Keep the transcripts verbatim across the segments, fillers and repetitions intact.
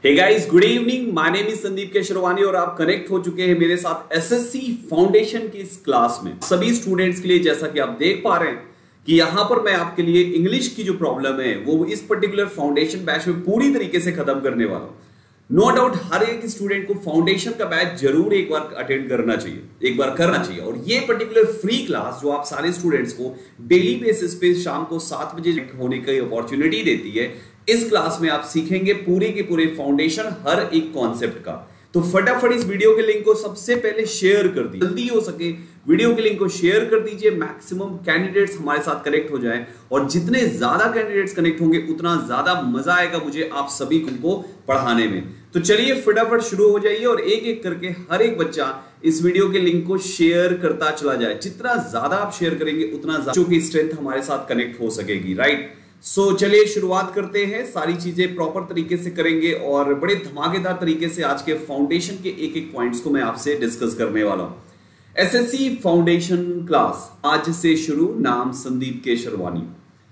Hey guys, good evening. My name is Sandeep Kesharwani और आप connect हो चुके हैं मेरे साथ एसएससी फाउंडेशन की इस क्लास में। सभी स्टूडेंट्स के लिए जैसा कि आप देख पा रहे हैं कि यहां पर मैं आपके लिए इंग्लिश की जो प्रॉब्लम है वो इस पर्टिकुलर फाउंडेशन बैच में पूरी तरीके से खत्म करने वाला हूं। नो डाउट हर एक स्टूडेंट को फाउंडेशन का बैच जरूर एक बार अटेंड करना चाहिए, एक बार करना चाहिए। और ये पर्टिकुलर फ्री क्लास जो आप सारे स्टूडेंट्स को डेली बेसिस पे शाम को सात बजे होने की अपॉर्चुनिटी देती है, इस क्लास में आप सीखेंगे पूरे के पूरे फाउंडेशन हर एक कॉन्सेप्ट का। तो फटाफट इस वीडियो के लिंक को सबसे पहले शेयर कर दीजिए, जल्दी हो सके वीडियो के लिंक को शेयर कर दीजिए। मैक्सिमम कैंडिडेट्स हमारे साथ कनेक्ट हो जाएं और जितने ज्यादा कैंडिडेट्स कनेक्ट होंगे उतना ज्यादा मजा आएगा मुझे आप सभी को पढ़ाने में। तो चलिए फटाफट शुरू हो जाइए और एक एक करके हर एक बच्चा इस वीडियो के लिंक को शेयर करता चला जाए। जितना ज्यादा आप शेयर करेंगे उतना ज्यादा की स्ट्रेंथ हमारे साथ कनेक्ट हो सकेगी, राइट। सो so, चलिए शुरुआत करते हैं। सारी चीजें प्रॉपर तरीके से करेंगे और बड़े धमाकेदार तरीके से आज के फाउंडेशन के एक एक पॉइंट्स को मैं आपसे डिस्कस करने वाला हूं। एसएससी फाउंडेशन क्लास आज से शुरू, नाम Sandeep Kesharwani.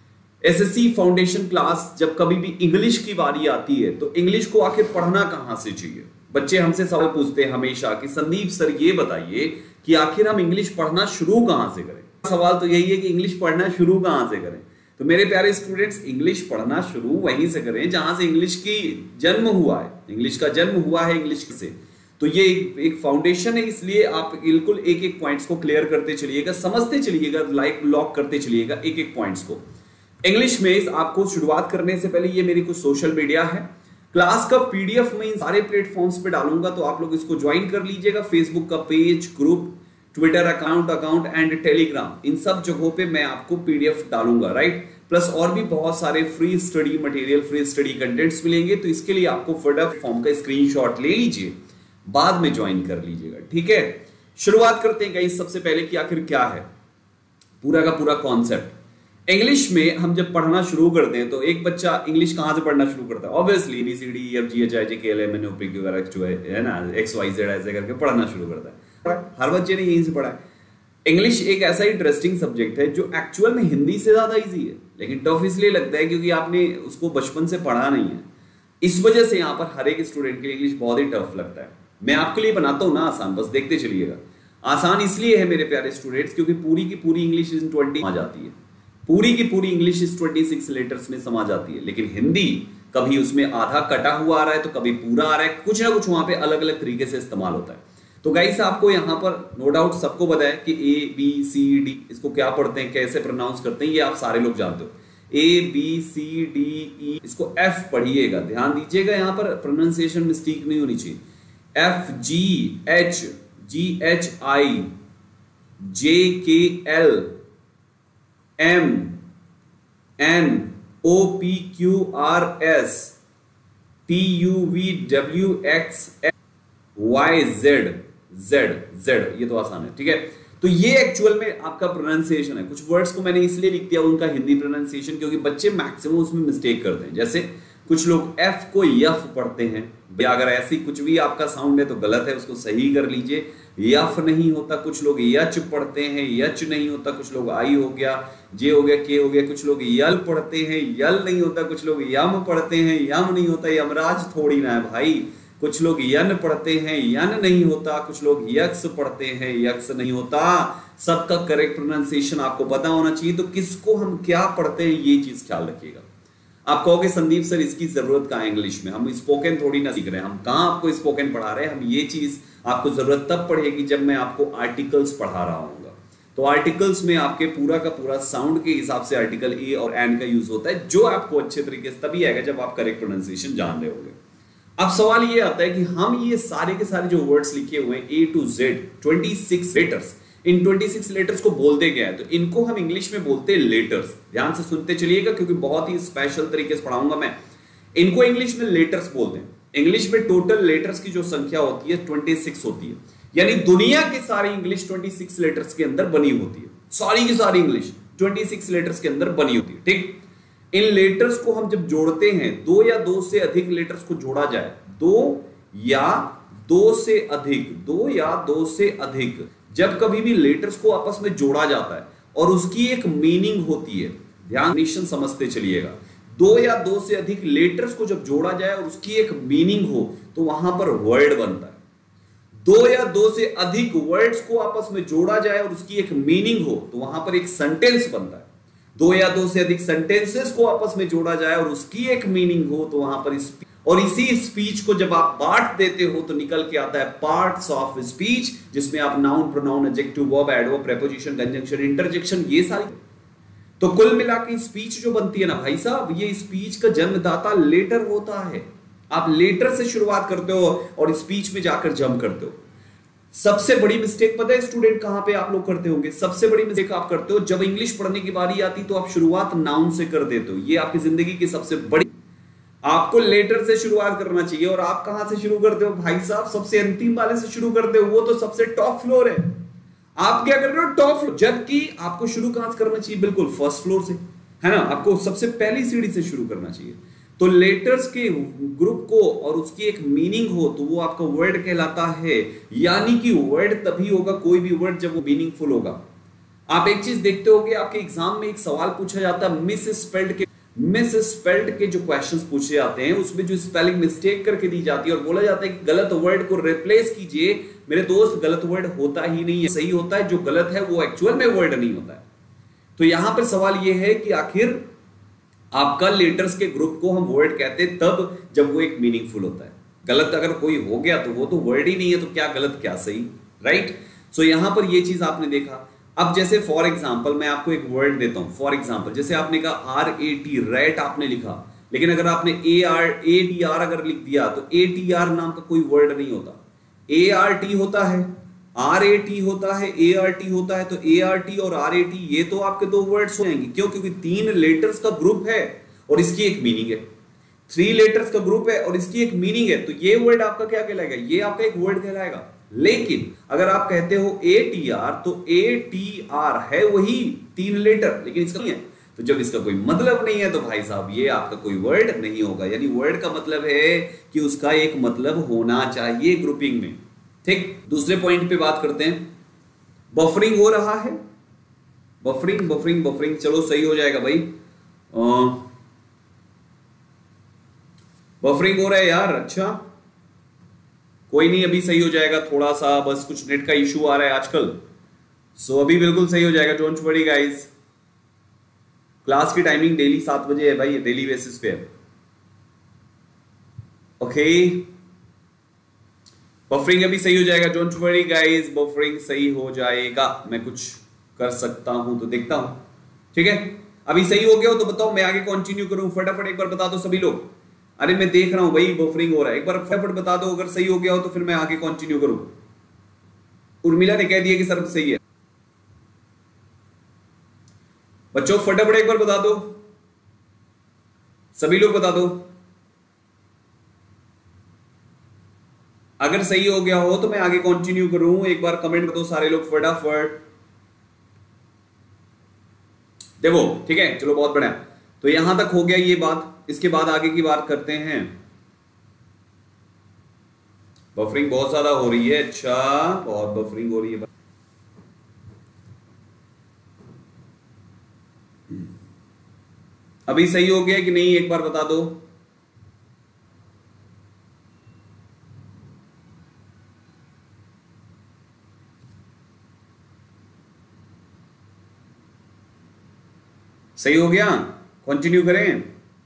SSC foundation class जब कभी भी इंग्लिश की बारी आती है तो इंग्लिश को आखिर पढ़ना कहां से चाहिए। बच्चे हमसे सवाल पूछते हैं हमेशा कि संदीप सर ये बताइए कि आखिर हम इंग्लिश पढ़ना शुरू कहां से करें। सवाल तो यही है कि इंग्लिश पढ़ना शुरू कहां से करें। तो मेरे प्यारे स्टूडेंट्स, इंग्लिश पढ़ना शुरू वहीं से करें जहां से इंग्लिश की जन्म हुआ है। इंग्लिश का जन्म हुआ है इंग्लिश से, तो ये एक, एक फाउंडेशन है। इसलिए आप बिल्कुल एक एक पॉइंट्स को क्लियर करते चलिएगा, समझते चलिएगा, लाइक लॉक करते चलिएगा एक एक पॉइंट्स को। इंग्लिश में आपको शुरुआत करने से पहले ये मेरी कुछ सोशल मीडिया है। क्लास का पीडीएफ में इन सारे प्लेटफॉर्म्स पे डालूंगा, तो आप लोग इसको ज्वाइन कर लीजिएगा। फेसबुक का page, group, Twitter account account and Telegram, इन सब जगहों पे मैं आपको पीडीएफ डालूंगा, राइट। प्लस और भी बहुत सारे free study material, free study contents मिलेंगे। तो इसके लिए आपको फटाफट फॉर्म का स्क्रीनशॉट ले लीजिए, बाद में ज्वाइन कर लीजिएगा, ठीक है। शुरुआत करते हैं गाइस सबसे पहले कि आखिर क्या है पूरा का पूरा कॉन्सेप्ट। इंग्लिश में हम जब पढ़ना शुरू करते हैं तो एक बच्चा इंग्लिश कहां से पढ़ना शुरू करता है? Obviously B C D E F G H I J K L M N O P Q R S जो है ना, एक्स वाई जेड ऐसे करके पढ़ना शुरू करता है। हर बच्चे ने यहीं से पढ़ा है। इंग्लिश एक ऐसा इंटरेस्टिंग सब्जेक्ट है जो एक्चुअल में हिंदी से ज्यादा इजी है, लेकिन टफ इसलिए लगता है क्योंकि आपने उसको बचपन से पढ़ा नहीं है। इस वजह से यहाँ पर हर एक स्टूडेंट के लिए इंग्लिश बहुत ही टफ लगता है। मैं आपके लिए बनाता हूँ ना आसान, बस देखते चलिएगा। आसान इसलिए है मेरे प्यारे स्टूडेंट्स क्योंकि पूरी की पूरी इंग्लिश इस ट्वेंटी आ जाती है, पूरी की पूरी इंग्लिश इस ट्वेंटी सिक्स लेटर्स में समा जाती है। लेकिन हिंदी कभी उसमें आधा कटा हुआ आ रहा है तो कभी पूरा आ रहा है, कुछ ना कुछ वहां पे अलग अलग तरीके से इस्तेमाल होता है। तो गाइस आपको यहाँ पर नो डाउट सबको पता है कि ए बी सी डी इसको क्या पढ़ते हैं, कैसे प्रोनाउंस करते हैं, ये आप सारे लोग जानते हो। ए बी सी डी ई, इसको एफ पढ़िएगा, ध्यान दीजिएगा, यहाँ पर प्रोनाउंसिएशन मिस्टेक नहीं होनी चाहिए। F G H G H I J K L M N O P Q R S T U V W X Y Z Z Z, ये तो आसान है, ठीक है। तो ये एक्चुअल में आपका प्रोनाउंसिएशन है। कुछ वर्ड्स को मैंने इसलिए लिख दिया उनका हिंदी प्रोनाउंसिएशन क्योंकि बच्चे मैक्सिमम उसमें मिस्टेक करते हैं। जैसे कुछ लोग एफ को यफ पढ़ते हैं, अगर ऐसी कुछ भी आपका साउंड है तो गलत है, उसको सही कर लीजिए। यफ नहीं होता, कुछ लोग यच पढ़ते हैं, यच नहीं होता, कुछ लोग आई हो गया, जे हो गया, के हो गया, कुछ लोग यल पढ़ते हैं, यल नहीं होता, कुछ लोग यम पढ़ते हैं, यम नहीं होता, यमराज थोड़ी ना है भाई। कुछ लोग यन पढ़ते हैं, यन नहीं होता, कुछ लोग यक्स पढ़ते हैं, यक्स नहीं होता। सबका करेक्ट प्रोनाउंसिएशन आपको पता होना चाहिए। तो किसको हम क्या पढ़ते हैं ये चीज ख्याल रखिएगा। आप कहोगे संदीप सर इसकी जरूरत कहाँ है इंग्लिश में, हम स्पोकन थोड़ी ना सीख रहे हैं, हम कहाँ आपको स्पोकन पढ़ा रहे हैं। हम ये चीज आपको जरूरत तब पड़ेगी जब मैं आपको आर्टिकल्स पढ़ा रहा हूँ। तो आर्टिकल्स में आपके पूरा का पूरा साउंड के हिसाब से आर्टिकल ए और एन का यूज होता है, जो आपको अच्छे तरीके से तभी आएगा जब आप करेक्ट प्रोनाउंसिएशन जान रहे होंगे। अब सवाल ये आता है कि हम ये सारे के सारे जो वर्ड्स लिखे हुए हैं ए टू जेड छब्बीस लेटर्स, इन छब्बीस लेटर्स को बोलते क्या है? तो इनको हम इंग्लिश में बोलते हैं लेटर्स। ध्यान से सुनते चलिएगा क्योंकि बहुत ही स्पेशल तरीके से पढ़ाऊंगा मैं। इनको इंग्लिश में लेटर्स बोलते हैं। इंग्लिश में टोटल लेटर्स की जो संख्या होती है छब्बीस होती है, यानी दुनिया के सारी इंग्लिश छब्बीस लेटर्स के अंदर बनी होती है। सारी की सारी इंग्लिश छब्बीस लेटर्स के अंदर बनी होती है, ठीक। इन लेटर्स को हम जब जोड़ते हैं, दो या दो से अधिक लेटर्स को जोड़ा जाए, दो या दो से अधिक, दो या दो से अधिक, जब कभी भी लेटर्स को आपस में जोड़ा जाता है और उसकी एक मीनिंग होती है, ध्यान निश्चय समझते चलिएगा। दो या दो से अधिक लेटर्स को जब जोड़ा जाए और उसकी एक मीनिंग हो तो वहां पर वर्ड बनता है। दो या दो से अधिक वर्ड्स को आपस में जोड़ा जाए और उसकी एक मीनिंग हो तो वहां पर एक सेंटेंस बनता है। दो या दो से अधिक सेंटेंसेस को आपस में जोड़ा जाए और उसकी एक मीनिंग हो तो वहां पर स्पीच, और इसी स्पीच को जब आप बांट देते हो तो निकल के आता है पार्ट्स ऑफ स्पीच, जिसमें आप noun, pronoun, adjective, verb, adverb, preposition, conjunction, interjection, ये सारी। तो कुल मिला के स्पीच जो बनती है ना भाई साहब, ये स्पीच का जन्मदाता लेटर होता है। आप लेटर से शुरुआत करते हो और स्पीच में जाकर जंप करते हो। सबसे बड़ी मिस्टेक पता है स्टूडेंट कहां पे आप लोग करते होंगे? सबसे बड़ी मिस्टेक आप करते हो जब इंग्लिश पढ़ने की बारी आती तो आप शुरुआत नाउन से कर देते हो। ये आपकी जिंदगी की सबसे बड़ी, आपको लेटर से शुरुआत करना चाहिए। और आप कहां से शुरू करते हो भाई साहब? सबसे अंतिम वाले से शुरू करते हो, वो तो सबसे टॉप फ्लोर है। आप क्या कर रहे हो? Top floor. जबकि आपको शुरू कहां से करना चाहिए? बिल्कुल फर्स्ट फ्लोर से, है ना? आपको सबसे पहली सीढ़ी से शुरू करना चाहिए। तो लेटर्स के ग्रुप को और उसकी एक मीनिंग हो तो वो आपका वर्ड कहलाता है। यानी कि वर्ड तभी होगा कोई भी वर्ड जब वो मीनिंगफुल होगा। आप एक चीज देखते हो कि आपके एग्जाम में एक सवाल पूछा जाता है, मिस स्पेल्ड के मिस स्पेल्ड के जो क्वेश्चंस पूछे जाते हैं उसमें जो स्पेलिंग मिस्टेक करके दी जाती है और बोला जाता है कि गलत वर्ड को रिप्लेस कीजिए। मेरे दोस्त, गलत वर्ड होता ही नहीं है, सही होता है। जो गलत है वो एक्चुअल में वर्ड नहीं होता है। तो यहां पर सवाल ये है कि आखिर आपका लेटर्स के ग्रुप को हम वर्ड कहते हैं तब जब वो एक मीनिंगफुल होता है। गलत अगर कोई हो गया तो वो तो वर्ड ही नहीं है, तो क्या गलत क्या सही, राइट? सो यहां पर ये चीज आपने देखा। अब जैसे फॉर एग्जाम्पल मैं आपको एक वर्ड देता हूं। फॉर एग्जाम्पल जैसे आपने कहा आर ए टी, रैट आपने लिखा, लेकिन अगर आपने A R A T R अगर लिख दिया तो ए टी आर नाम का कोई वर्ड नहीं होता। ए आर टी होता है, आर ए टी होता है, ए आर टी होता है। तो ए आर टी और आर ए टी ये तो आपके दो वर्ड्स हो जाएंगे। क्यों? क्योंकि तीन लेटर्स का ग्रुप है और इसकी एक मीनिंग है। थ्री लेटर्स का ग्रुप है और इसकी एक मीनिंग है, तो ये वर्ड आपका क्या कहलाएगा? ये आपका एक वर्ड कहलाएगा। लेकिन अगर आप कहते हो ए टी आर तो ए टी आर है वही तीन लेटर, लेकिन इसका नहीं है। तो जब इसका कोई मतलब नहीं है तो भाई साहब ये आपका कोई वर्ड नहीं होगा। यानी वर्ड का मतलब है कि उसका एक मतलब होना चाहिए ग्रुपिंग में। ठीक, दूसरे पॉइंट पे बात करते हैं। बफरिंग हो रहा है, बफरिंग बफरिंग बफरिंग चलो सही हो जाएगा भाई। बफरिंग हो रहा है यार, अच्छा कोई नहीं, अभी सही हो जाएगा। थोड़ा सा बस कुछ नेट का इशू आ रहा है आजकल, सो अभी बिल्कुल सही हो जाएगा। Don't worry guys. क्लास की टाइमिंग डेली सात बजे है भाई, डेली बेसिस पे है। ओके, बफरिंग अभी सही हो जाएगा। डोंट वरी गाइस, बफरिंग सही हो जाएगा। मैं कुछ कर सकता हूं तो देखता हूं, ठीक है? अभी सही हो गया हो तो बताओ, मैं आगे कंटिन्यू करूं? फटाफट एक बार बता दो सभी लोग। अरे मैं देख रहा हूं भाई बफरिंग हो रहा है, एक बार फटाफट बता दो। अगर सही हो गया हो तो फिर मैं आगे कंटिन्यू करूं। उर्मिला ने कह दिया कि सर सही है। बच्चों फटाफट एक बार बता दो, सभी लोग बता दो। अगर सही हो गया हो तो मैं आगे कंटिन्यू करूं। एक बार कमेंट कर दो सारे लोग फटाफट। देखो ठीक है, चलो बहुत बढ़िया। तो यहां तक हो गया ये बात। इसके बाद आगे की बात करते हैं। बफरिंग बहुत ज्यादा हो रही है, अच्छा बहुत बफरिंग हो रही है। अभी सही हो गया कि नहीं एक बार बता दो। सही हो गया? कंटिन्यू करें?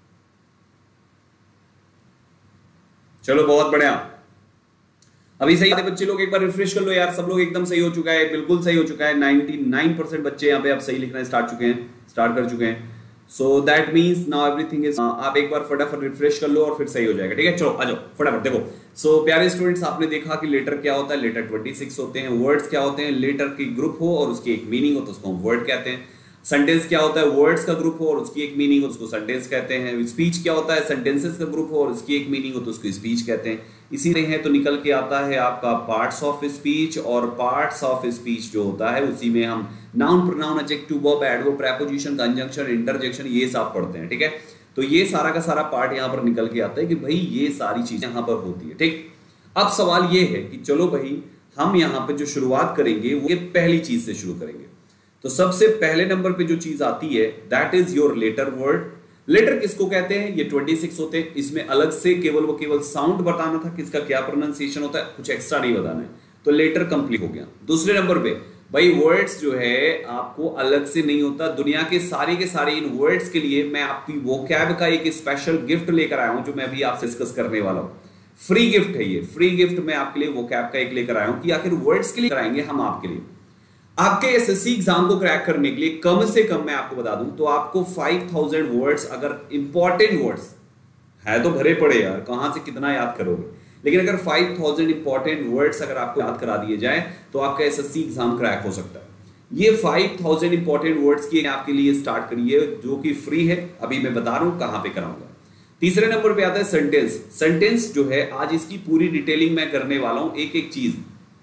चलो बहुत बढ़िया। अभी सही है बच्चे लोग, एक बार रिफ्रेश कर लो यार। सब लोग एकदम सही हो चुका है, बिल्कुल सही हो चुका है। निन्यानवे परसेंट बच्चे यहाँ पे अब सही लिखना स्टार्ट चुके हैं स्टार्ट कर चुके हैं। So that means now everything is. आप एक बार फटाफट रिफ्रेश कर लो और फिर सही हो जाएगा, ठीक है? चलो आ जाओ फटाफट। देखो सो so, प्यारे स्टूडेंट्स, आपने देखा कि लेटर क्या होता है। लेटर छब्बीस होते हैं। वर्ड्स क्या होते हैं? लेटर की ग्रुप हो और उसकी एक मीनिंग हो तो उसको हम वर्ड कहते हैं। सेंटेंस क्या होता है? वर्ड्स का ग्रुप हो और उसकी एक मीनिंग हो तो उसको सेंटेंस कहते हैं। स्पीच क्या होता है? सेंटेंसेस का ग्रुप हो और उसकी एक मीनिंग हो तो उसको स्पीच कहते हैं। इसी तरह है तो निकल के आता है आपका पार्ट्स ऑफ स्पीच। और पार्ट्स ऑफ स्पीच जो होता है उसी में हम noun, pronoun, adjective, verb, adverb, preposition, conjunction, interjection ये सब पढ़ते हैं, ठीक है? तो ये सारा का सारा पार्ट यहाँ पर निकल के आता है कि भाई ये सारी चीजें यहाँ पर होती है, ठीक? अब सवाल ये है कि चलो भाई हम यहाँ पे जो शुरुआत करेंगे वो ये पहली चीज से शुरू करेंगे। तो सबसे पहले नंबर पे जो चीज आती है that is your letter word. Letter किसको कहते हैं? ये छब्बीस होते हैं। इसमें अलग से केवल वो केवल साउंड बताना था, किसका क्या प्रोनाउंसिएशन होता है, कुछ एक्स्ट्रा नहीं बताना है। तो लेटर कंप्लीट हो गया। दूसरे नंबर पे भाई वर्ड्स जो है आपको अलग से नहीं होता, दुनिया के सारे के सारे इन वर्ड्स के लिए मैं आपकी वोकैब का एक स्पेशल गिफ्ट लेकर आया हूं, जो मैं अभी आपसे डिस्कस करने वाला हूं। फ्री गिफ्ट है ये, फ्री गिफ्ट मैं आपके लिए वोकैब का एक लेकर आया हूं कि आखिर वर्ड्स के लिए कराएंगे हम आपके लिए। आपके एसएससी एग्जाम को क्रैक करने के लिए कम से कम मैं आपको बता दूं तो आपको पांच हज़ार वर्ड्स, अगर इंपॉर्टेंट वर्ड्स है तो भरे पड़े यार, कहां से कितना याद करोगे, लेकिन अगर पांच हज़ार इंपॉर्टेंट वर्ड्स अगर आपको याद करा दिए जाए तो आपका एसएससी एग्जाम क्रैक हो सकता है। ये पांच हज़ार इंपॉर्टेंट वर्ड्स की आपके लिए स्टार्ट करिए, जो कि फ्री है। अभी मैं बता रहा हूं कहां पे कराऊंगा। तीसरे नंबर पे आता है सेंटेंस। सेंटेंस जो है आज इसकी पूरी डिटेलिंग मैं करने वाला हूं, एक एक चीज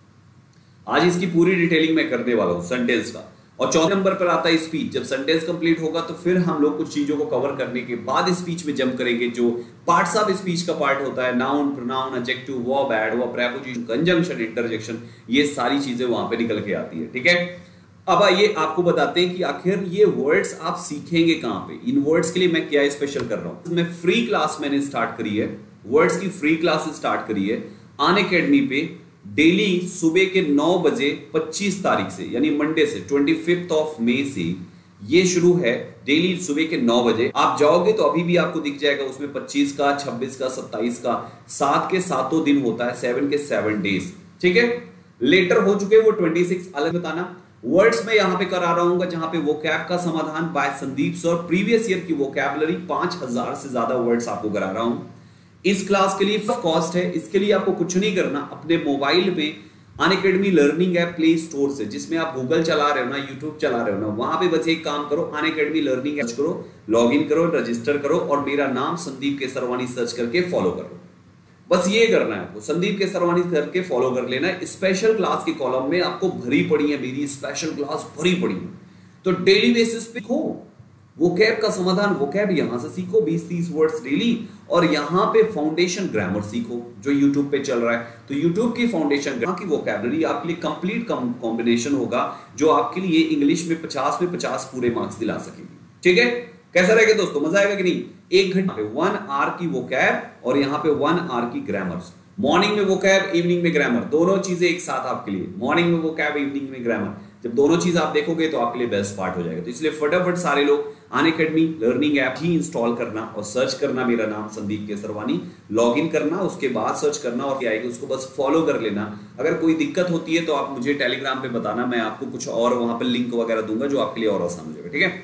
आज इसकी पूरी डिटेलिंग मैं करने वाला हूं सेंटेंस का। और चौथे नंबर पर आता है स्पीच। जब सेंटेंस कंप्लीट होगा तो फिर हम लोग कुछ चीजों को कवर करने के बाद स्पीच में जंप करेंगे, जो पार्ट्स ऑफ स्पीच का पार्ट होता है, noun, pronoun, adjective, verb, adverb, preposition, conjunction, interjection, ये सारी चीजें वहां पे निकल के आती है। ठीक है, अब आइए आपको बताते हैं कि आखिर ये वर्ड्स आप सीखेंगे कहां पे। इन वर्ड्स के लिए मैं क्या स्पेशल कर रहा हूं। मैं फ्री क्लास मैंने स्टार्ट करी है, वर्ड्स की फ्री क्लास स्टार्ट करी है अनअकैडमी पे। डेली सुबह के नौ बजे पच्चीस तारीख से, यानी मंडे से, पच्चीस ऑफ मई से ये शुरू है। डेली सुबह के नौ बजे आप जाओगे तो अभी भी आपको दिख जाएगा उसमें पच्चीस का, छब्बीस का, सत्ताईस का, सात के सातों दिन होता है, सेवन के सेवन डेज। ठीक है, लेटर हो चुके वो छब्बीस अलग बताना। वर्ड्स में यहां पे करा रहा हूं जहां पे वोकैब का समाधान by Sandeep sir, previous year की वोकैबुलरी पांच हज़ार से ज्यादा वर्ड्स आपको करा रहा हूं। इस क्लास के लिए कॉस्ट है, इसके लिए आपको कुछ नहीं करना, अपने मोबाइल पे Unacademy learning app play store से, जिसमें आप गूगल चला रहे हो ना, यूट्यूब चला रहे हो ना, वहां पे बस एक काम करो, अनअकैडमी लर्निंग ऐप करो, लॉग इन करो, रजिस्टर करो और मेरा नाम संदीप केसरवानी सर्च करके फॉलो करो। बस ये करना है आपको, संदीप केसरवानी करके फॉलो कर लेना है। स्पेशल क्लास के कॉलम में आपको भरी पड़ी है, मेरी स्पेशल क्लास भरी पड़ी है, तो डेली बेसिस पे हो वोकैब का समाधान। वोकैब यहां से सीखो बीस तीस वर्ड्स डेली, और यहां पे फाउंडेशन ग्रामर सीखो जो यूट्यूब पे चल रहा है। तो यूट्यूब की फाउंडेशन ग्रामर की वोकैबुलरी आपके लिए कंप्लीट कॉम्बिनेशन होगा, जो आपके लिए इंग्लिश में पचास में पचास पूरे मार्क्स दिला सकेगी। ठीक है, कैसा रहेगा दोस्तों, मजा आएगा कि नहीं? एक घंटे पे वन आवर की वोकैब और यहाँ पे वन आवर की ग्रामर। मॉर्निंग में वोकैब, इवनिंग में ग्रामर, दोनों चीजें एक साथ आपके लिए। मॉर्निंग में वोकैब, इवनिंग में ग्रामर, जब दोनों चीज आप देखोगे तो आपके लिए बेस्ट पार्ट हो जाएगा। तो इसलिए फटाफट सारे लोग अनअकैडमी लर्निंग ऐप ही इंस्टॉल करना और सर्च करना, मेरा नाम संदीप केसरवानी, लॉग इन करना, उसके बाद सर्च करना और क्या आएगी उसको बस फॉलो कर लेना। अगर कोई दिक्कत होती है तो आप मुझे टेलीग्राम पे बताना, मैं आपको कुछ और वहां पर लिंक वगैरह दूंगा जो आपके लिए और आसान हो जाएगा। ठीक है,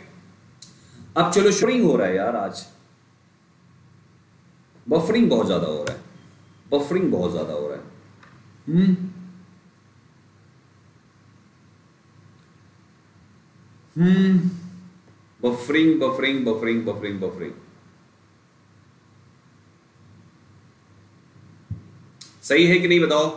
अब चलो, बफरिंग हो रहा है यार, आज बफरिंग बहुत ज्यादा हो रहा है, बफरिंग बहुत ज्यादा हो रहा है। हम्म हम्म buffering buffering buffering buffering buffering सही है कि नहीं बताओ?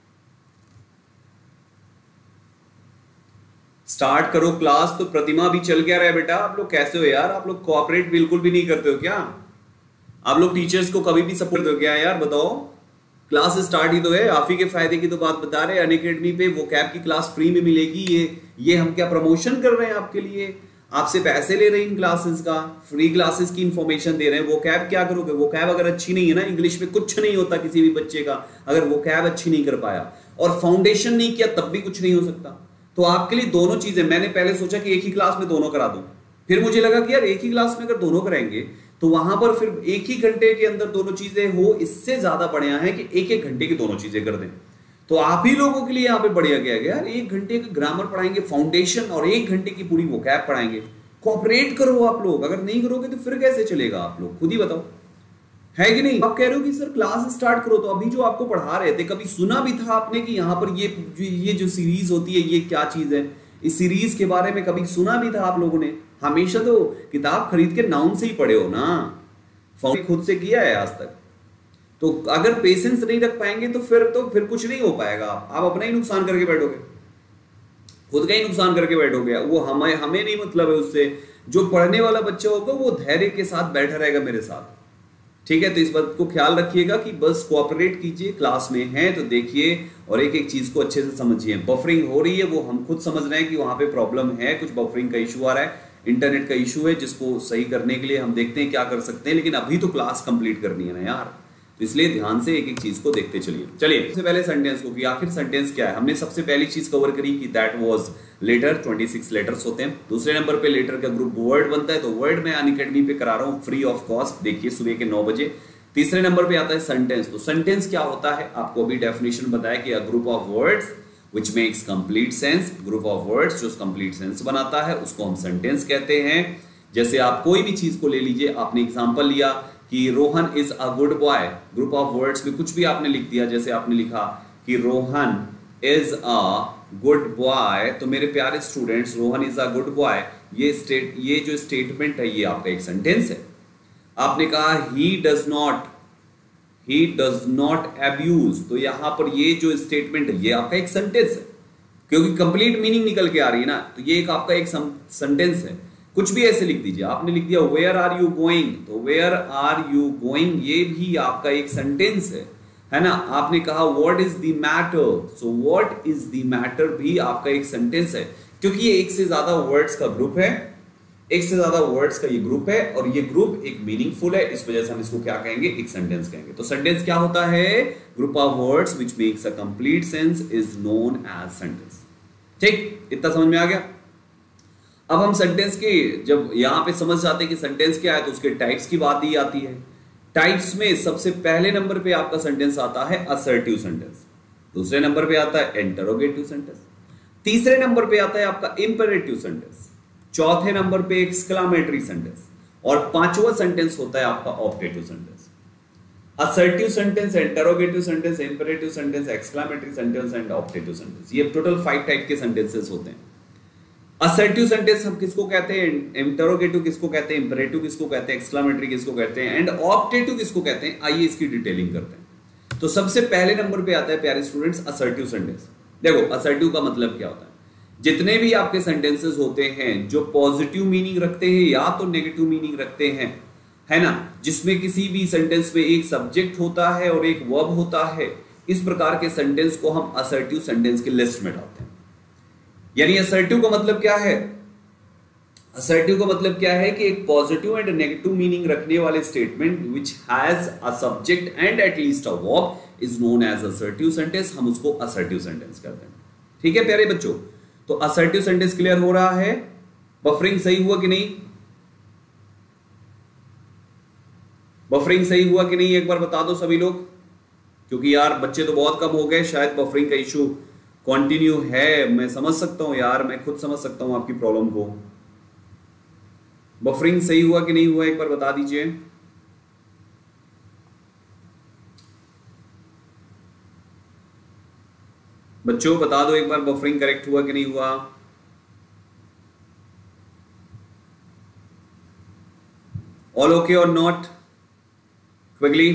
स्टार्ट करो क्लास। तो प्रतिमा भी चल क्या रहा है बेटा? आप लोग कैसे हो यार? आप लोग कोऑपरेट बिल्कुल भी नहीं करते हो क्या? आप लोग टीचर्स को कभी भी सपोर्ट दो क्या यार? बताओ, क्लास स्टार्ट ही तो है, आप ही के फायदे की तो बात बता रहे हैं। अनअकैडमी पे वोकैब की क्लास फ्री में मिलेगी। ये ये हम क्या प्रमोशन कर रहे हैं आपके लिए? आपसे पैसे ले रहे हैं इन क्लासेस का, फ्री क्लासेस की इंफॉर्मेशन दे रहे हैं। वोकैब क्या करोगे? वोकैब अगर अच्छी नहीं है ना, इंग्लिश में कुछ नहीं होता किसी भी बच्चे का अगर वोकैब अच्छी नहीं कर पाया और फाउंडेशन नहीं किया तब भी कुछ नहीं हो सकता। तो आपके लिए दोनों चीजें, मैंने पहले सोचा कि एक ही क्लास में दोनों करा दूं, फिर मुझे लगा कि यार एक ही क्लास में अगर दोनों कराएंगे तो वहां पर फिर एक ही घंटे के अंदर दोनों चीजें हो, इससे ज्यादा बढ़िया है कि एक एक घंटे की दोनों चीजें कर दें। तो आप ही लोगों के लिए यहाँ पे बढ़िया गया यार, एक घंटे का ग्रामर पढ़ाएंगे फाउंडेशन और एक घंटे की पूरी वोकैब पढ़ाएंगे। कोऑपरेट करो आप लोग, अगर नहीं करोगे तो फिर कैसे चलेगा? आप लोग खुद ही बताओ, है कि नहीं? आप कह रहे हो कि सर क्लास स्टार्ट करो, तो अभी जो आपको पढ़ा रहे थे कभी सुना भी था आपने कि यहाँ पर ये ये जो सीरीज होती है ये क्या चीज है? इस सीरीज के बारे में कभी सुना भी था आप लोगों ने? हमेशा तो किताब खरीद के नाउन से ही पढ़े हो ना, फाउंड खुद से किया है आज तक। तो अगर पेशेंस नहीं रख पाएंगे तो फिर तो फिर कुछ नहीं हो पाएगा। आप अपना ही नुकसान करके बैठोगे, खुद का ही नुकसान करके बैठोगे। वो हमें हमें नहीं मतलब है उससे। जो पढ़ने वाला बच्चा होगा वो धैर्य के साथ बैठा रहेगा मेरे साथ, ठीक है? तो इस बात को ख्याल रखिएगा कि बस कोऑपरेट कीजिए, क्लास में है तो देखिए और एक एक चीज को अच्छे से समझिए। बफरिंग हो रही है वो हम खुद समझ रहे हैं कि वहां पे प्रॉब्लम है, कुछ बफरिंग का इशू आ रहा है। इंटरनेट का इशू है जिसको सही करने के लिए हम देखते हैं क्या कर सकते हैं, लेकिन अभी तो क्लास कंप्लीट करनी है ना यार, तो इसलिए ध्यान से एक एक चीज को देखते चलिए। चलिए सबसे पहले सेंटेंस को कि आखिर सेंटेंस क्या है, हमने सबसे पहली चीज कवर करी कि दैट वाज लेटर, छब्बीस लेटर्स होते हैं। दूसरे नंबर पे लेटर का ग्रुप वर्ड बनता है, तो वर्ड मैं अनअकैडमी पे करा रहा हूं फ्री ऑफ कॉस्ट, देखिए सुबह के नौ बजे। तीसरे नंबर पे आता है सेंटेंस, तो सेंटेंस क्या होता है आपको अभी डेफिनेशन बताया कि a group of words which makes complete sense, group of words जो कंप्लीट सेंस बनाता है उसको हम सेंटेंस कहते हैं। जैसे आप कोई भी चीज को ले लीजिए, आपने एग्जांपल लिया कि Rohan is a good boy, group of words में कुछ भी आपने लिख दिया, जैसे आपने लिखा कि Rohan is a good boy, तो मेरे प्यारे students Rohan is a good boy, ये स्टेट ये जो स्टेटमेंट है ये आपका एक सेंटेंस है। आपने कहा he does not he does not abuse, तो यहां पर ये जो स्टेटमेंट है ये आपका एक सेंटेंस है, क्योंकि कंप्लीट मीनिंग निकल के आ रही है ना, तो ये एक आपका एक सेंटेंस है। कुछ भी ऐसे लिख दीजिए, आपने लिख दिया वेयर आर यू गोइंग, तो वेयर आर यू गोइंग ये भी आपका एक सेंटेंस है, है ना। आपने कहा what is the matter, so what is the matter भी आपका एक सेंटेंस है, क्योंकि ये एक से ज्यादा वर्ड्स का ग्रुप है, एक से ज्यादा वर्ड्स का ये ग्रुप है, और ये ग्रुप एक मीनिंगफुल है, इस वजह से हम इसको क्या कहेंगे, एक सेंटेंस कहेंगे। तो सेंटेंस क्या होता है, group of words which makes a complete sense is known as sentence. ठीक, इतना समझ में आ गया। अब हम सेंटेंस के जब यहां पे समझ जाते हैं कि सेंटेंस क्या है, तो उसके टाइप्स की बात दी आती है। टाइप्स में सबसे पहले नंबर पे आपका सेंटेंस आता है असर्टिव सेंटेंस, दूसरे नंबर पे आता है इंटरोगेटिव सेंटेंस, तीसरे नंबर पे आता है आपका इंपेरेटिव सेंटेंस, चौथे नंबर पे एक्सक्लामेटरी सेंटेंस, और पांचवा सेंटेंस होता है आपका optative sentence. Assertive sentence, interrogative sentence, imperative sentence, exclamatory sentence and optative sentence, ये टोटल फाइव टाइप के सेंटेंसेस होते हैं। असर्टिव सेंटेंस हम किसको कहते हैं, इंटरोगेटिव किसको कहते हैं, इंपेरेटिव किसको कहते हैं, एक्सक्लामेटरी किसको कहते हैं, एंड ऑप्टेटिव किसको कहते हैं, आइए इसकी डिटेलिंग करते हैं। तो सबसे पहले नंबर पे आता है प्यारे स्टूडेंट्स असर्टिव सेंटेंस। देखो असर्टिव का मतलब क्या होता है, जितने भी आपके सेंटेंसेस होते हैं जो पॉजिटिव मीनिंग रखते हैं या तो नेगेटिव मीनिंग रखते हैं, है ना, जिसमें किसी भी सेंटेंस में एक सब्जेक्ट होता है और एक वर्ब होता है, इस प्रकार के सेंटेंस को हम असर्टिव सेंटेंस की लिस्ट में डालते हैं। यानी असर्टिव का मतलब क्या है, असर्टिव का मतलब क्या है कि एक पॉजिटिव एंड नेगेटिव मीनिंग रखने वाले statement which has a subject and at least a verb is known as assertive sentence, हम उसको असर्टिव सेंटेंस कहते हैं। ठीक है प्यारे बच्चों, तो असर्टिव सेंटेंस क्लियर हो रहा है, बफरिंग सही हुआ कि नहीं, बफरिंग सही हुआ कि नहीं एक बार बता दो सभी लोग, क्योंकि यार बच्चे तो बहुत कम हो गए, शायद बफरिंग का इशू कंटिन्यू है, मैं समझ सकता हूं यार, मैं खुद समझ सकता हूं आपकी प्रॉब्लम को। बफरिंग सही हुआ कि नहीं हुआ एक बार बता दीजिए। बच्चों बता दो एक बार बफरिंग करेक्ट हुआ कि नहीं हुआ। ऑल ओके और नॉट, क्विकली।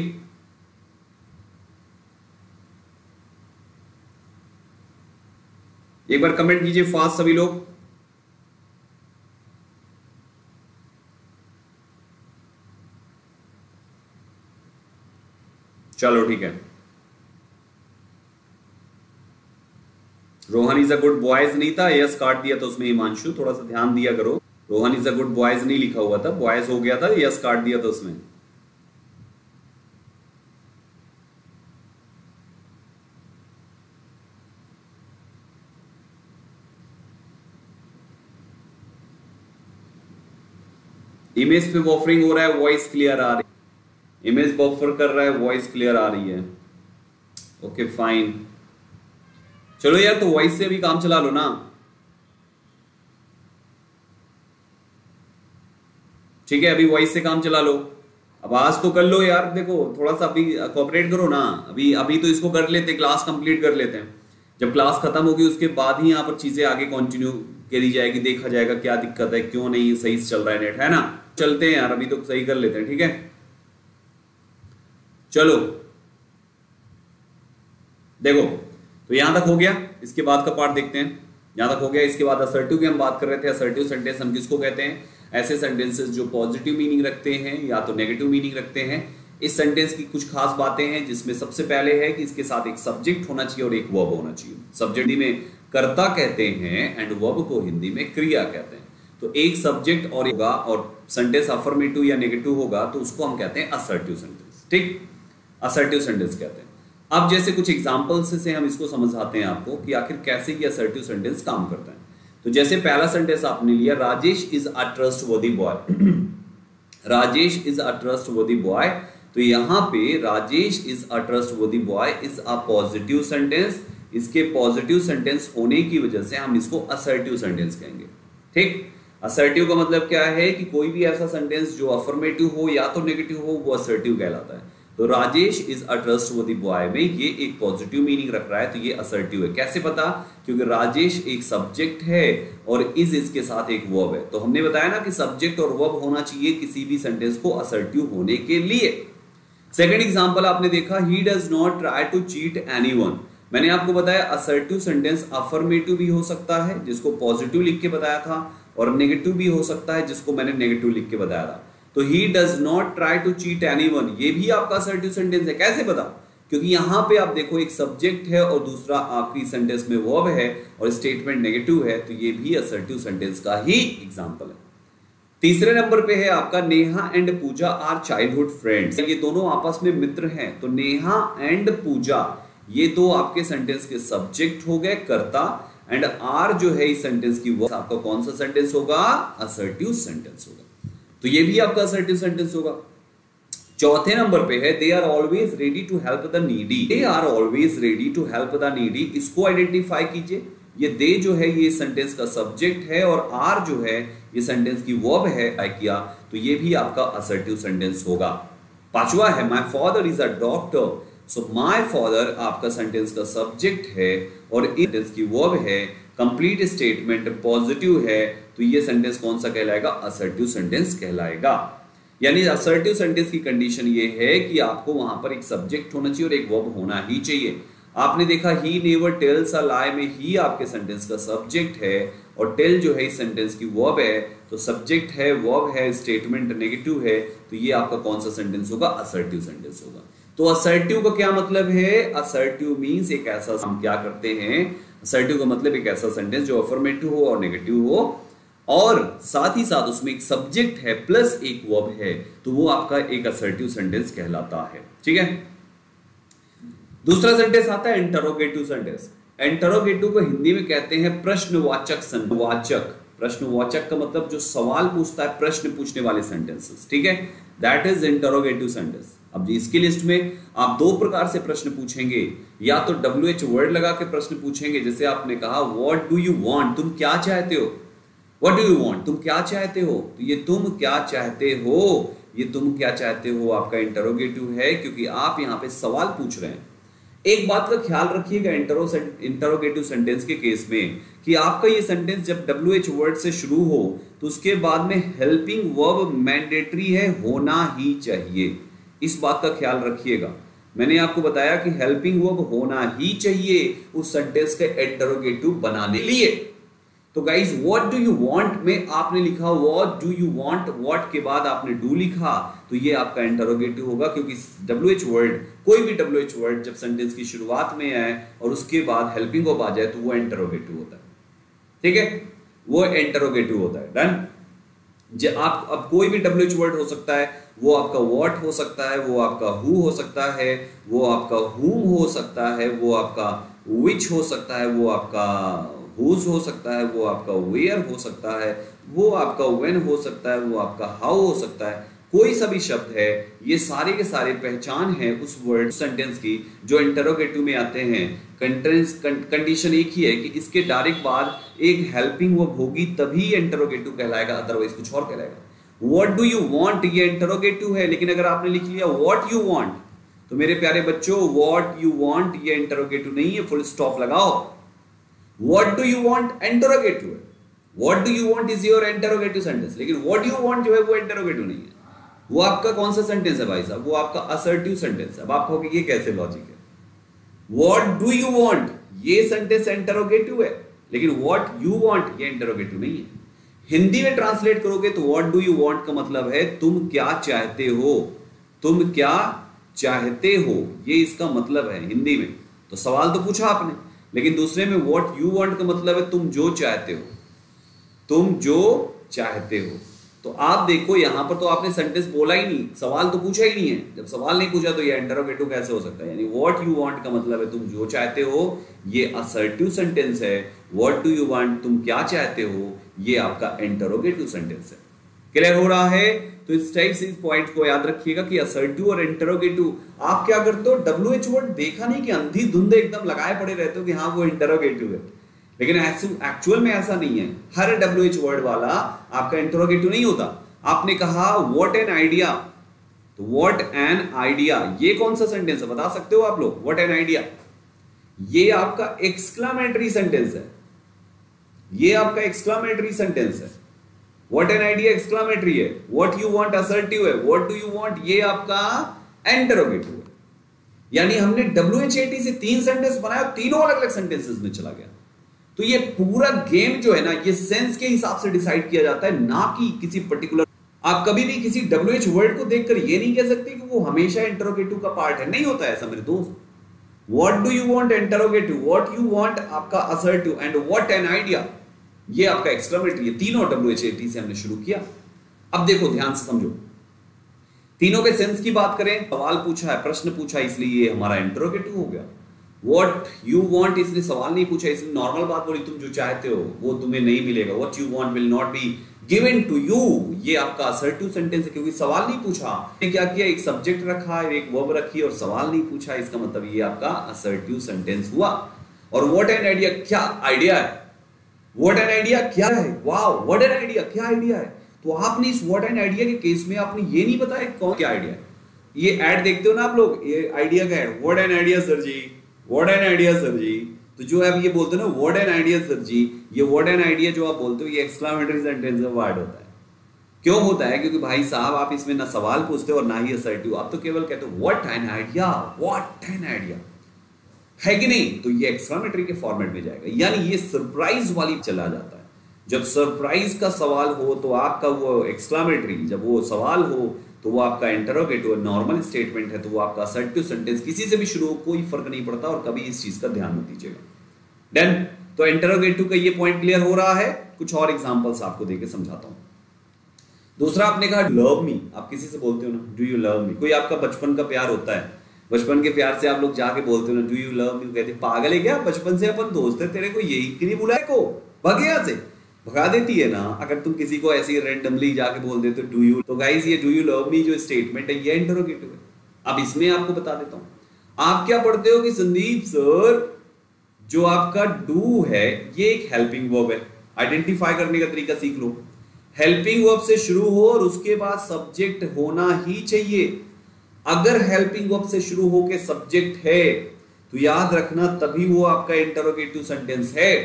एक बार कमेंट कीजिए फास्ट सभी लोग। चलो ठीक है। Rohan is a good boys नहीं था, यस काट दिया था उसमें हिमांशु, थोड़ा सा ध्यान दिया करो। Rohan is a good boys नहीं लिखा हुआ था, बॉयज हो गया था, यस काट दिया था उसमें। इमेज पे बफरिंग हो रहा है, वॉइस क्लियर आ रही है, इमेज बफर कर रहा है, वॉइस क्लियर आ रही है, ओके फाइन। चलो यार तो वॉइस से भी काम चला लो ना, ठीक है अभी वॉइस से काम चला लो, अब आज तो कर लो यार, देखो थोड़ा सा अभी कोऑपरेट करो ना, अभी अभी तो इसको कर लेते, क्लास कंप्लीट कर लेते हैं, जब क्लास खत्म होगी उसके बाद ही यहाँ पर चीजें आगे कंटिन्यू करी जाएगी, देखा जाएगा क्या दिक्कत है, क्यों नहीं सही से चल रहा है नेट, है ना। चलते हैं यार अभी तो सही कर लेते हैं, ठीक है। चलो देखो तो यहां तक हो गया, इसके बाद का पार्ट देखते हैं। यहां तक हो गया, इसके बाद असर्टिव की हम बात कर रहे थे। असर्टिव सेंटेंस हम किसको कहते हैं, ऐसे सेंटेंसेस जो पॉजिटिव मीनिंग रखते हैं या तो नेगेटिव मीनिंग रखते हैं। इस सेंटेंस की कुछ खास बातें हैं, जिसमें सबसे पहले है कि इसके साथ एक सब्जेक्ट होना चाहिए और एक वर्ब होना चाहिए। सब्जेक्ट में कर्ता कहते हैं एंड वर्ब को हिंदी में क्रिया कहते हैं। तो एक सब्जेक्ट और होगा और सेंटेंस अफर्मेटिव या नेगेटिव होगा तो उसको हम कहते हैं असर्टिव सेंटेंस। ठीक, असर्टिव सेंटेंस कहते हैं। अब जैसे कुछ एग्जांपल्स से हम इसको समझाते हैं आपको कि आखिर कैसे ये असर्टिव सेंटेंस काम करता है। तो जैसे पहला सेंटेंस आपने लिया, Rajesh is a trustworthy boy. Rajesh is a trustworthy boy, तो यहां पे Rajesh is a trustworthy boy is a positive sentence. इसके पॉजिटिव सेंटेंस होने की वजह से हम इसको असर्टिव सेंटेंस कहेंगे। ठीक, असर्टिव का मतलब क्या है कि कोई भी ऐसा सेंटेंस जो अफर्मेटिव हो या तो नेगेटिव हो वो असर्टिव कहलाता है। तो Rajesh is a trustworthy boy में ये एक पॉजिटिव मीनिंग रख रहा है, तो ये असर्टिव है। कैसे पता? क्योंकि राजेश एक सब्जेक्ट है और इज इसके साथ एक वर्ब है। तो हमने बताया ना कि सब्जेक्ट और वर्ब होना चाहिए किसी भी सेंटेंस को असर्टिव होने के लिए। सेकंड एग्जांपल आपने देखा, he does not try to cheat anyone. मैंने आपको बताया असर्टिव सेंटेंस अफर्मेटिव भी हो सकता है जिसको पॉजिटिव लिख के बताया था, और नेगेटिव भी हो सकता है जिसको मैंने नेगेटिव लिख के बताया था। तो he does not try to cheat anyone, ये भी आपका असर्टिव सेंटेंस है। कैसे पता? क्योंकि यहां पे आप देखो एक सब्जेक्ट है और दूसरा आपकी सेंटेंस में वर्ब है और स्टेटमेंट नेगेटिव है, तो ये भी असर्टिव सेंटेंस का ही एग्जांपल है। तीसरे नंबर पे है आपका, Neha and Pooja are childhood friends. ये दोनों आपस में मित्र हैं। तो नेहा एंड पूजा ये दो आपके सेंटेंस के सब्जेक्ट हो गए, कर्ता, एंड आर जो है इस सेंटेंस की वर्ब। आपका कौन सा सेंटेंस होगा? असर्टिव सेंटेंस होगा। तो ये भी आपका असर्टिव सेंटेंस होगा। चौथे नंबर पे है, they are always ready to help the needy. They are always ready to help the needy, इसको आइडेंटिफाई कीजिए। ये दे जो है ये सेंटेंस का सब्जेक्ट है और आर जो है ये सेंटेंस की वर्ब है किया, तो ये भी आपका असर्टिव सेंटेंस होगा। पांचवा है, my father is a doctor. So my father आपका सेंटेंस का सब्जेक्ट है और इस सेंटेंस की वर्ब है, कंप्लीट स्टेटमेंट पॉजिटिव है, तो ये सेंटेंस कौन सा कहलाएगा? असर्टिव सेंटेंस कहलाएगा। यानी असर्टिव सेंटेंस की कंडीशन ये है कि आपको वहां पर एक सब्जेक्ट होना चाहिए और एक वर्ब होना ही चाहिए। आपने देखा ही नेवर टेल्स अ लाई में ही आपके सेंटेंस का सब्जेक्ट है और टेल जो है इस सेंटेंस की वर्ब है, तो सब्जेक्ट है, वर्ब है, स्टेटमेंट नेगेटिव है, तो ये आपका कौन सा सेंटेंस होगा? असर्टिव सेंटेंस होगा। तो असर्टिव का क्या मतलब है? असर्टिव मींस एक ऐसा, हम क्या करते हैं, असर्टिव का मतलब एक ऐसा सेंटेंस जो अफर्मेटिव हो और नेगेटिव हो और साथ ही साथ उसमें एक सब्जेक्ट है प्लस एक वर्ब है, तो वो आपका एक असर्टिव सेंटेंस कहलाता है। ठीक है। दूसरा सेंटेंस आता है इंटरोगेटिव सेंटेंस। इंटरोगेटिव को हिंदी में कहते हैं प्रश्नवाचक संवाचक। प्रश्नवाचक का मतलब जो सवाल पूछता है, प्रश्न पूछने वाले सेंटेंसेस। ठीक है, दैट इज इंटरोगेटिव सेंटेंस। अब इसकी लिस्ट में आप दो प्रकार से प्रश्न पूछेंगे, या तो डब्ल्यू एच वर्ड लगा के प्रश्न पूछेंगे, जैसे आपने कहा व्हाट डू यू वांट, तुम क्या चाहते हो। व्हाट डू यू वांट, तुम क्या चाहते हो, तो ये तुम क्या चाहते हो, ये तुम क्या चाहते हो आपका इंटरोगेटिव है, क्योंकि आप यहां पे सवाल पूछ रहे हैं। एक बात का ख्याल रखिएगा इंटरोगेटिव सेंटेंस के केस में कि आपका ये सेंटेंस जब डब्ल्यू एच वर्ड से शुरू हो तो उसके बाद में हेल्पिंग वर्ब मैंडेटरी है, होना ही चाहिए। इस बात का ख्याल रखिएगा। मैंने आपको बताया कि हेल्पिंग वर्ब होना ही चाहिए उस सेंटेंस के इंटरोगेटिव बनाने के लिए। तो guys what do you want में आपने लिखा what do you want, what के बाद आपने डू लिखा, तो ये आपका इंटरोगेटिव होगा, क्योंकि डब्ल्यू एच वर्ड, कोई भी डब्ल्यू एच वर्ड जब सेंटेंस की शुरुआत में आए और उसके बाद हेल्पिंग वर्ब आ जाए तो वो इंटरोगेटिव होता है। ठीक है, वो इंटरोगेटिव होता है। डन। जब आप अब कोई भी डब्ल्यू एच वर्ड हो सकता है, वो आपका व्हाट हो सकता है, वो आपका हु हो सकता है, वो आपका हुम हो सकता है, वो आपका विच हो सकता है, वो आपका हुज हो सकता है, वो आपका वेयर हो सकता है, वो आपका व्हेन हो सकता है, वो आपका हाउ हो सकता है। कोई सा भी शब्द है, ये सारे के सारे पहचान है उस वर्ड सेंटेंस की जो इंटरोगेटिव में आते हैं। कंडीशन एक ही है कि इसके डायरेक्ट बाद एक हेल्पिंग वर्ब होगी, तभी इंटरोगेटिव कहलाएगा, अदरवाइज कुछ और कहलाएगा। व्हाट डू यू वांट ये इंटरोगेटिव है, लेकिन अगर आपने लिख लिया व्हाट यू वांट, तो मेरे प्यारे बच्चों व्हाट यू वांट ये इंटरोगेटिव नहीं है, फुल स्टॉप लगाओ। What do you want interrogative है, what do you want is your interrogative sentence, लेकिन व्हाट यू वांट जो है वो इंटरोगेटिव नहीं है। वो आपका कौन सा सेंटेंस है भाई साहब, वो आपका असर्टिव सेंटेंस है। अब आप कहोगे ये कैसे लॉजिक है, व्हाट डू यू वांट ये सेंटेंस इंटरोगेटिव है, लेकिन व्हाट यू वांट ये इंटरोगेटिव नहीं है। हिंदी में ट्रांसलेट करोगे तो व्हाट डू यू वांट का मतलब है तुम क्या चाहते हो, तुम क्या चाहते हो, ये इसका मतलब है हिंदी में। तो सवाल तो पूछा आपने, लेकिन दूसरे में व्हाट यू वांट का मतलब है तुम जो चाहते हो, तुम जो चाहते हो। तो आप देखो यहां पर तो आपने सेंटेंस बोला ही नहीं, सवाल तो पूछा ही नहीं है। जब सवाल नहीं पूछा तो ये इंटरोगेटिव कैसे हो सकता है? यानी व्हाट यू वांट का मतलब है तुम जो चाहते हो, ये असर्टिव सेंटेंस है। व्हाट डू यू वांट, तुम क्या चाहते हो, ये आपका इंटरोगेटिव सेंटेंस है। क्लियर हो रहा है? तो इस टाइप से इस पॉइंट को याद रखिएगा कि असर्टिव और इंटरोगेटिव, आप क्या करते हो, डब्ल्यू एच वर्ड देखा नहीं कि अंधी धुंध एकदम लगाए पड़े रहते हो कि हाँ वो इंटरोगेटिव है, लेकिन एक्चुअल में ऐसा नहीं है। हर डब्ल्यू एच वर्ड वाला आपका इंटरोगेटिव नहीं होता। आपने कहा व्हाट एन आइडिया, तो व्हाट एन आइडिया ये कौन सा सेंटेंस है बता सकते हो आप लोग? व्हाट एन आइडिया ये आपका एक्सक्लामेटरी सेंटेंस है, ये आपका एक्सक्लामेटरी सेंटेंस है। व्हाट एन आइडिया एक्सक्लामेटरी है, व्हाट यू वांट असर्टिव है, व्हाट डू यू वांट ये आपका इंटरोगेटिव है। यानी हमने डब्ल्यू एच ए टी से तीन सेंटेंस बनाया, तीनों अलग अलग सेंटेंसेस में चला गया। तो ये पूरा गेम जो है ना, ये सेंस के हिसाब से डिसाइड किया जाता है, ना कि किसी पर्टिकुलर। आप कभी भी किसी डब्ल्यू एच वर्ड को देखकर ये नहीं कह सकते कि वो हमेशा इंटरोगेटिव का पार्ट है, नहीं होता ऐसा मेरे दोस्त। What do you want interrogative, what you want आपका assertive, and what an idea ये आपका एक्सक्लेमेटरी है। तीनों डब्ल्यू एच ए टी से हमने शुरू किया। अब देखो ध्यान से समझो, तीनों के सेंस की बात करें, सवाल पूछा है, प्रश्न पूछा, इसलिए ये हमारा इंटरोगेटिव हो गया। What you want इसने सवाल नहीं पूछा, इसने नॉर्मल बात बोली, तुम जो चाहते हो वो तुम्हें नहीं मिलेगा। What you want will not be given to you ये आपका असर्टिव सेंटेंस है, क्योंकि सवाल नहीं पूछा। क्या किया, एक सब्जेक्ट रखा, एक वर्ब रखी और सवाल नहीं पूछा, इसका मतलब ये आपका असर्टिव सेंटेंस हुआ। और what an idea क्या आइडिया है, what an idea क्या है, वाओ what an idea क्या आइडिया है। तो आपने इस what an idea के केस में आपने ये नहीं बताया कौन क्या आइडिया है। ये ऐड देखते हो ना आप लोग, ये आइडिया का है, what an idea sir ji, what an idea sir ji. तो जो आप ये बोलते हो ना what an idea sir ji, ये व्हाट एन आइडिया जो आप बोलते हो ये एक्सक्लेमेटरी सेंटेंस में वर्ड होता है। क्यों होता है? क्योंकि भाई साहब आप इसमें ना सवाल पूछते हो और ना ही असर्टिव, आप तो केवल कहते हो what an idea, what an idea, है कि नहीं? तो ये एक्सक्लेमेटरी के फॉर्मेट में जाएगा, यानी ये सरप्राइज वाली चला जाता है। जब सरप्राइज का सवाल हो तो आपका वो एक्सक्लेमेटरी, जब वो सवाल हो तो वो आपका इंटरोगेटिव। नॉर्मल स्टेटमेंट है तो वो आपका असर्टिव सेंटेंस, किसी से भी शुरू हो कोई फर्क नहीं पड़ता, और कभी इस चीज का ध्यान मत दीजिएगा। डन। तो इंटरोगेटिव का ये पॉइंट क्लियर हो रहा है। कुछ और एग्जांपल्स आपको देके समझाता हूं। दूसरा आपने कहा लव मी, आप किसी से बोलते हो ना डू यू लव मी, कोई आपका बचपन का प्यार होता है, बचपन के प्यार से आप लोग जाके बोलते हो ना डू यू लव मी, कहते पागल है क्या, बचपन से अपन दोस्त है, तेरे को यही कि नहीं बुलाए को, भाग यहां से, भगा देती है ना अगर तुम किसी को ऐसे रैंडमली जाके बोल देते हो डू यू। तो गाइस ये डू यू लव मी जो स्टेटमेंट है ये इंटरोगेटिव है। अब इसमें आपको बता देता हूं, आप क्या पढ़ते हो कि संदीप सर जो आपका डू है ये एक हेल्पिंग वर्ब है। आइडेंटिफाई करने का तरीका सीख लो। हेल्पिंग वर्ब से शुरू हो और उसके बाद सब्जेक्ट होना ही चाहिए। अगर हेल्पिंग वर्ब से शुरू हो के सब्जेक्ट है तो याद रखना तभी वो आपका इंटरोगेटिव सेंटेंस है।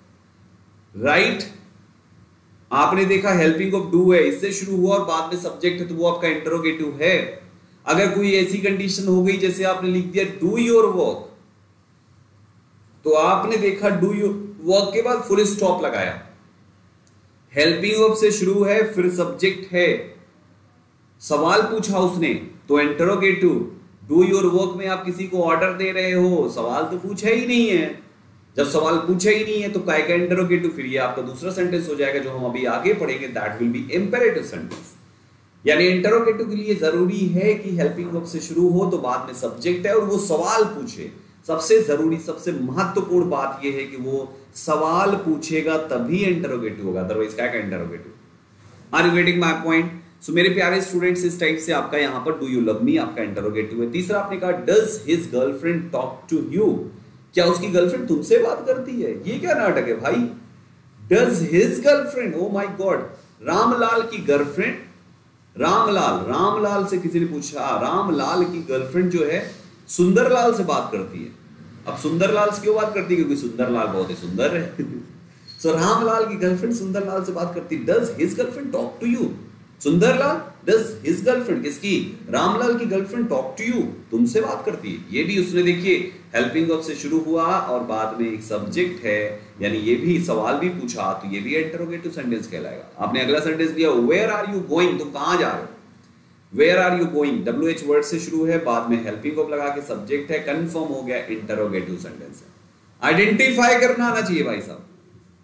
राइट? आपने देखा हेल्पिंग ऑफ डू है, इससे शुरू हुआ और बाद में सब्जेक्ट है तो वो आपका इंटरोगेटिव है। अगर कोई ऐसी कंडीशन हो गई जैसे आपने लिख दिया डू योर वर्क, तो आपने देखा डू योर वर्क के बाद फुल स्टॉप लगाया, हेल्पिंग वर्ब से शुरू है फिर सब्जेक्ट है, सवाल पूछा उसने तो इंटरोगेटिव। डू योर वर्क में आप किसी को ऑर्डर दे रहे हो, सवाल तो पूछा ही नहीं है। जब सवाल पूछा ही नहीं है तो काय का इंटरोगेटिव, फिर ये आपका दूसरा सेंटेंस हो जाएगा जो हम अभी आगे पढ़ेंगे, that will be imperative sentence. यानी इंटरोगेटिव के लिए जरूरी है कि हेल्पिंग वर्ब से शुरू हो तो बाद में सब्जेक्ट है और वो सवाल पूछे। सबसे जरूरी सबसे महत्वपूर्ण बात यह है कि वो सवाल पूछेगा तभी इंटरोगेटिव होगा, अदरवाइज काय का interrogative. Are you getting my point? So मेरे प्यारे स्टूडेंट्स इस टाइप से आपका यहां पर डू यू लव मी आपका इंटरोगेटिव है। तीसरा आपने कहा does his girlfriend talk to you, क्या उसकी गर्लफ्रेंड तुमसे बात करती है? ये क्या नाटक है भाई? Does his girlfriend, oh my god, Ramlal की गर्लफ्रेंड, रामलाल रामलाल से किसी ने पूछा रामलाल की गर्लफ्रेंड जो है सुंदरलाल से बात करती है। अब सुंदरलाल से क्यों बात करती है? क्योंकि सुंदरलाल बहुत ही सुंदर है। सो so, रामलाल की गर्लफ्रेंड सुंदरलाल से बात करती है। Does his girlfriend talk to you, Sunderlal does his girlfriend, किसकी? रामलाल की गर्लफ्रेंड टॉक टू यू, तुमसे बात करती है। ये भी उसने देखिए हेल्पिंग वर्ब से शुरू हुआ और बाद में एक सब्जेक्ट है, यानी ये भी सवाल भी पूछा तो ये भी इंटरोगेटिव सेंटेंस कहलाएगा। आपने अगला सेंटेंस दिया वेयर आर यू गोइंग, तुम कहां जा रहे हो? Where are you going W H word से शुरू है, बाद में हेल्पिंग वर्ब लगा के सब्जेक्ट है, कंफर्म हो गया इंटरोगेटिव सेंटेंस है। आइडेंटिफाई करना आना चाहिए भाई साहब।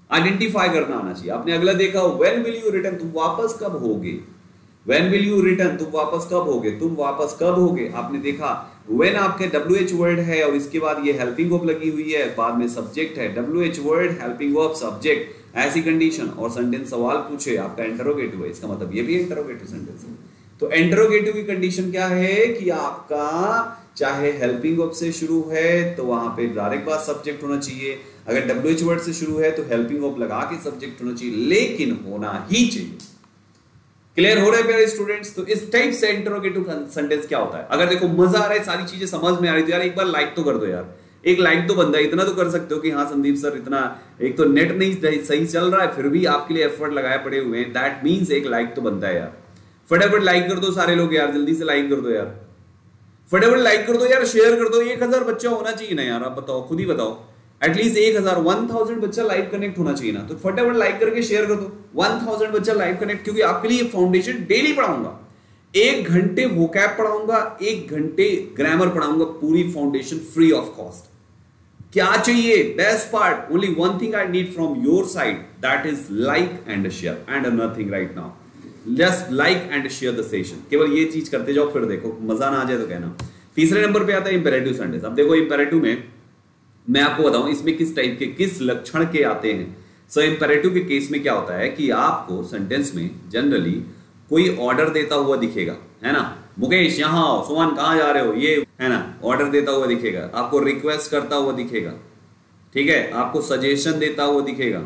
आइडेंटिफाई करना आना चाहिए। आपने अगला देखा, व्हेन विल यू रिटर्न, तुम वापस कब होगे। व्हेन विल यू रिटर्न, तुम वापस कब होगे, तुम वापस कब होगे। आपने देखा व्हेन आपके डब्ल्यू एच वर्ड है और इसके बाद ये हेल्पिंग वर्ब लगी हुई है, बाद में सब्जेक्ट है, W H word helping verb subject, ऐसी कंडीशन और सेंटेंस सवाल पूछे, आपका इंटरोगेटिव है, इसका मतलब ये भी इंटरोगेटिव सेंटेंस है। तो इंटरोगेटिव की कंडीशन क्या है कि आपका चाहे हेल्पिंग वर्ब से शुरू है तो वहां पे डायरेक्ट बात सब्जेक्ट होना चाहिए, अगर डब्ल्यू एच वर्ड से शुरू है तो हेल्पिंग वर्ब लगा के सब्जेक्ट होना चाहिए, लेकिन होना ही चाहिए। क्लियर हो रहा है प्यारे स्टूडेंट्स। तो इस टाइप से इंटरोगेटिव सेंटेंस क्या होता है। अगर देखो मजा आ रहा है, सारी चीजें समझ में आ रही तो यार एक बार लाइक तो कर दो यार, एक लाइक तो बनता है, इतना तो कर सकते हो कि हाँ संदीप सर इतना, एक तो नेट नहीं सही चल रहा है फिर भी आपके लिए एफर्ट लगाए पड़े हुए हैं, दैट मींस एक लाइक तो बनता है यार। फटाफट लाइक कर दो सारे लोग यार, जल्दी से लाइक कर दो यार, फटाफट लाइक कर दो यार, शेयर कर दो। एक हजार बच्चा होना चाहिए ना यार, आप बताओ, खुद ही बताओ, एटलीस्ट एक हजार वन थाउजेंड बच्चा लाइव कनेक्ट होना चाहिए ना, तो फटाफट लाइक करके शेयर कर दो, वन थाउजेंड बच्चा लाइव कनेक्ट, क्योंकि आपके लिए फाउंडेशन डेली पढ़ाऊंगा, एक घंटे वोकैब पढ़ाऊंगा, एक घंटे ग्रामर पढ़ाऊंगा, पूरी फाउंडेशन फ्री ऑफ कॉस्ट। क्या चाहिए, best part, only one thing I need from your side, that is like and share and nothing right now, just like and share the session. केवल ये चीज करते जाओ, फिर देखो मजा ना आ जाए तो कहना। तीसरे नंबर पे आता है इंपेरेटिव सेंटेंस। अब देखो इंपेरेटिव में मैं आपको बताऊं इसमें किस टाइप के, किस लक्षण के आते हैं। सो इंपेरेटिव के केस में क्या होता है कि आपको सेंटेंस में जनरली कोई ऑर्डर देता हुआ दिखेगा, है ना, मुकेश यहां आओ, सुमन कहां जा रहे हो, ये है ना, ऑर्डर देता हुआ दिखेगा, आपको रिक्वेस्ट करता हुआ दिखेगा, ठीक है, आपको सजेशन देता हुआ दिखेगा,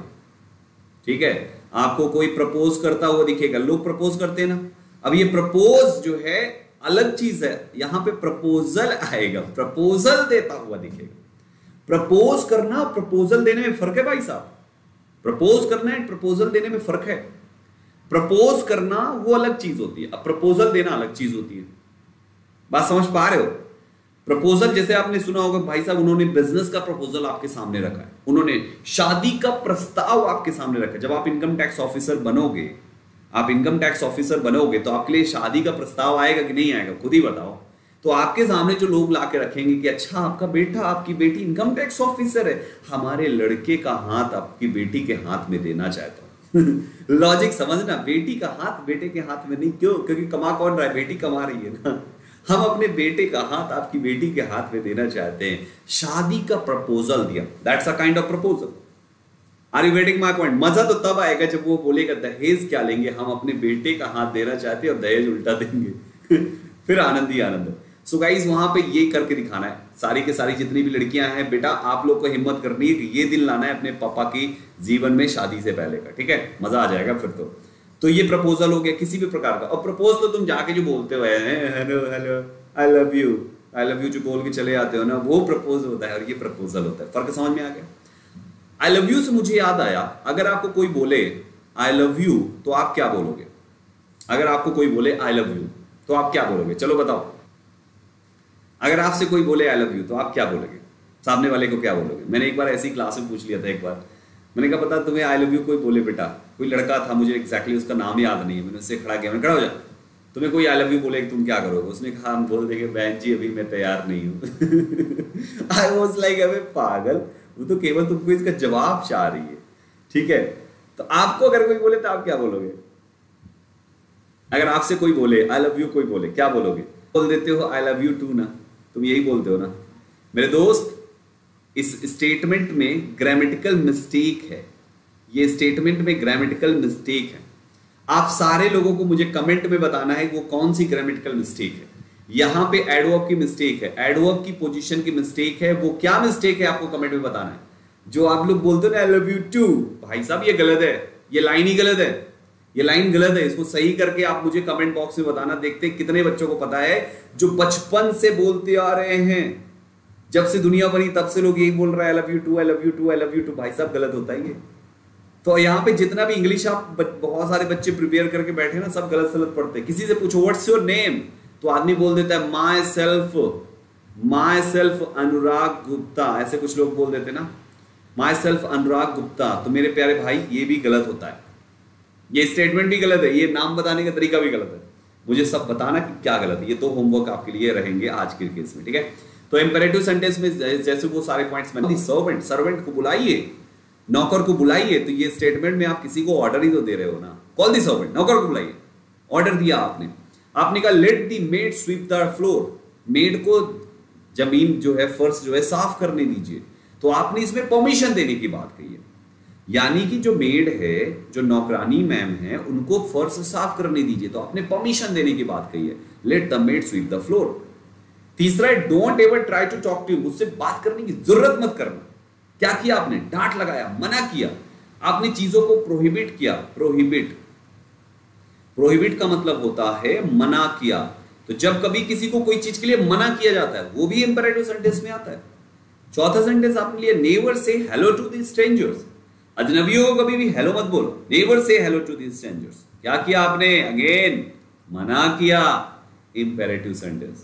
ठीक है, आपको कोई प्रपोज करता हुआ दिखेगा। लोग प्रपोज करते हैं ना, अब ये प्रपोज जो है अलग चीज है, यहां पे प्रपोजल आएगा, प्रपोजल देता हुआ दिखेगा। प्रपोज करना प्रपोजल देने में फर्क है भाई साहब, प्रपोज करना है प्रपोजल देने में फर्क है। प्रपोज करना वो अलग चीज होती है, अब प्रपोजल देना अलग चीज होती है। बात समझ पा रहे हो। प्रपोजल जैसे आपने सुना होगा भाई साहब, उन्होंने बिजनेस का प्रपोजल आपके सामने रखा है, उन्होंने शादी का प्रस्ताव आपके सामने रखा है। जब आप इनकम टैक्स ऑफिसर बनोगे, आप इनकम टैक्स ऑफिसर बनोगे तो आपके लिए शादी का प्रस्ताव आएगा कि नहीं आएगा, खुद ही बताओ। तो आपके सामने जो लोग लाके रखेंगे कि अच्छा आपका बेटा आपकी बेटी इनकम टैक्स ऑफिसर है, हमारे लड़के का हाथ आपकी बेटी के हाथ में देना चाहता हूं। लॉजिक समझना, बेटी का हाथ बेटे के हाथ में नहीं, क्यों, क्योंकि कमा कौन रहा है, बेटी कमा रही है ना। हम अपने बेटे का हाथ आपकी बेटी के हाथ में देना चाहते हैं, शादी का प्रपोजल दिया, that's a kind of proposal. Are you getting my point. मजा तो तब आएगा जब वो बोलेगा दहेज क्या लेंगे, हम अपने बेटे का हाथ देना चाहते हैं और दहेज उल्टा देंगे। फिर आनंद ही आनंद। सो गाइस वहां पे ये करके दिखाना है, सारी के सारी जितनी भी लड़कियां हैं, बेटा आप लोग को हिम्मत करनी है कि ये दिन लाना है अपने पापा की जीवन में शादी से पहले का, ठीक है, मजा आ जाएगा फिर तो। तो ये प्रपोजल हो गया किसी भी प्रकार का। और प्रपोज तो तुम जाके जो बोलते हो hello hello I love you I love you जो बोल के चले आते हो ना, वो प्रपोज होता है और ये प्रपोजल होता है। फर्क समझ में आ गया। आई लव यू से मुझे याद आया, अगर आपको कोई बोले आई लव यू तो आप क्या बोलोगे। अगर आपको कोई बोले आई लव यू तो आप क्या बोलोगे, चलो बताओ। अगर आपसे कोई बोले आई लव यू तो आप क्या बोलोगे, सामने वाले को क्या बोलोगे। मैंने एक बार ऐसी क्लास में पूछ लिया था, एक बार मैंने कहा पता तुम्हें आई लव यू कोई बोले बेटा, कोई लड़का था, मुझे एग्जैक्टली उसका नाम याद नहीं है, मैंने उससे खड़ा किया, मैंने खड़ा हो जा, तुम्हें कोई आई लव यू बोले तुम क्या करोगे। उसने कहा हम बोल देंगे बहन जी अभी मैं तैयार नहीं हूँ। आई वाज लाइक अबे पागल, वो तो केवल तुमको इसका जवाब चाह रही है, ठीक है। तो आपको अगर कोई बोले तो आप क्या बोलोगे। अगर आपसे कोई बोले आई लव यू, कोई बोले क्या बोलोगे, बोल देते हो आई लव यू टू ना, तुम यही बोलते हो ना। मेरे दोस्त इस स्टेटमेंट में ग्रामेटिकल मिस्टेक है, ये स्टेटमेंट में ग्रामेटिकल मिस्टेक है। आप सारे लोगों को मुझे कमेंट में बताना है वो कौन सी ग्रामेटिकल मिस्टेक है। यहां पे एडवर्ब की मिस्टेक है, एडवर्ब की पोजीशन की मिस्टेक है, वो क्या मिस्टेक है आपको कमेंट में बताना है। जो आप लोग बोलते हो ना आई लव यू टू, भाई साहब ये गलत है, ये लाइन ही गलत है, ये लाइन गलत है, इसको सही करके आप मुझे कमेंट बॉक्स में बताना। देखते हैं कितने बच्चों को पता है जो बचपन से बोलते आ रहे हैं, जब से दुनिया बनी तब से लोग यही बोल रहे हैं I love you too I love you too I love you too. भाई साहब गलत होता है ये। तो यहाँ पे जितना भी इंग्लिश आप बहुत सारे बच्चे प्रिपेयर करके बैठे ना, सब गलत सलत पढ़ते हैं। किसी से पूछो व्हाट्स योर नेम, तो आदमी बोल देता है myself myself Anurag Gupta, ऐसे कुछ लोग बोल देते ना माई सेल्फ अनुराग गुप्ता। तो मेरे प्यारे भाई ये भी गलत होता है, ये स्टेटमेंट भी गलत है, ये नाम बताने का तरीका भी गलत है। मुझे सब बताना कि क्या गलत है, ये तो होमवर्क आपके लिए रहेंगे आज के केस में, ठीक है। तो इंपेरेटिव सेंटेंस में जैसे वो सारे पॉइंट्स मैंने सर्वेंट सर्वेंट को बुलाइए, नौकर को बुलाइए, तो ये स्टेटमेंट में आप किसी को ऑर्डर ही तो दे रहे हो ना। कॉल दी सर्वेंट, नौकर को बुलाइए, ऑर्डर दिया आपने। आपने कहा let the maid sweep the floor, maid को जमीन जो है, फर्श जो है साफ करने दीजिए। तो आपने इसमें परमिशन देने की बात कही है, यानी कि जो मेड है, जो नौकरानी मैम है, उनको फर्श साफ करने दीजिए, तो आपने परमिशन देने की बात कही है, let the maid sweep the floor. तीसरा है don't ever try to talk to, मुझसे बात करने की जरूरत मत करना। क्या किया आपने? डांट लगाया, मना किया, आपने चीजों को प्रोहिबिट किया। प्रोहिबिट, प्रोहिबिट का मतलब होता है मना किया। तो जब कभी किसी को कोई चीज के लिए मना किया जाता है, वो भी इंपेरेटिव सेंटेंस में आता है। चौथा सेंटेंस आपने लिया never say hello to the strangers, अजनबियों को कभी भी हेलो मत बोलो, never say hello to the strangers. क्या किया आपने? अगेन मना किया, इंपेरेटिव सेंटेंस।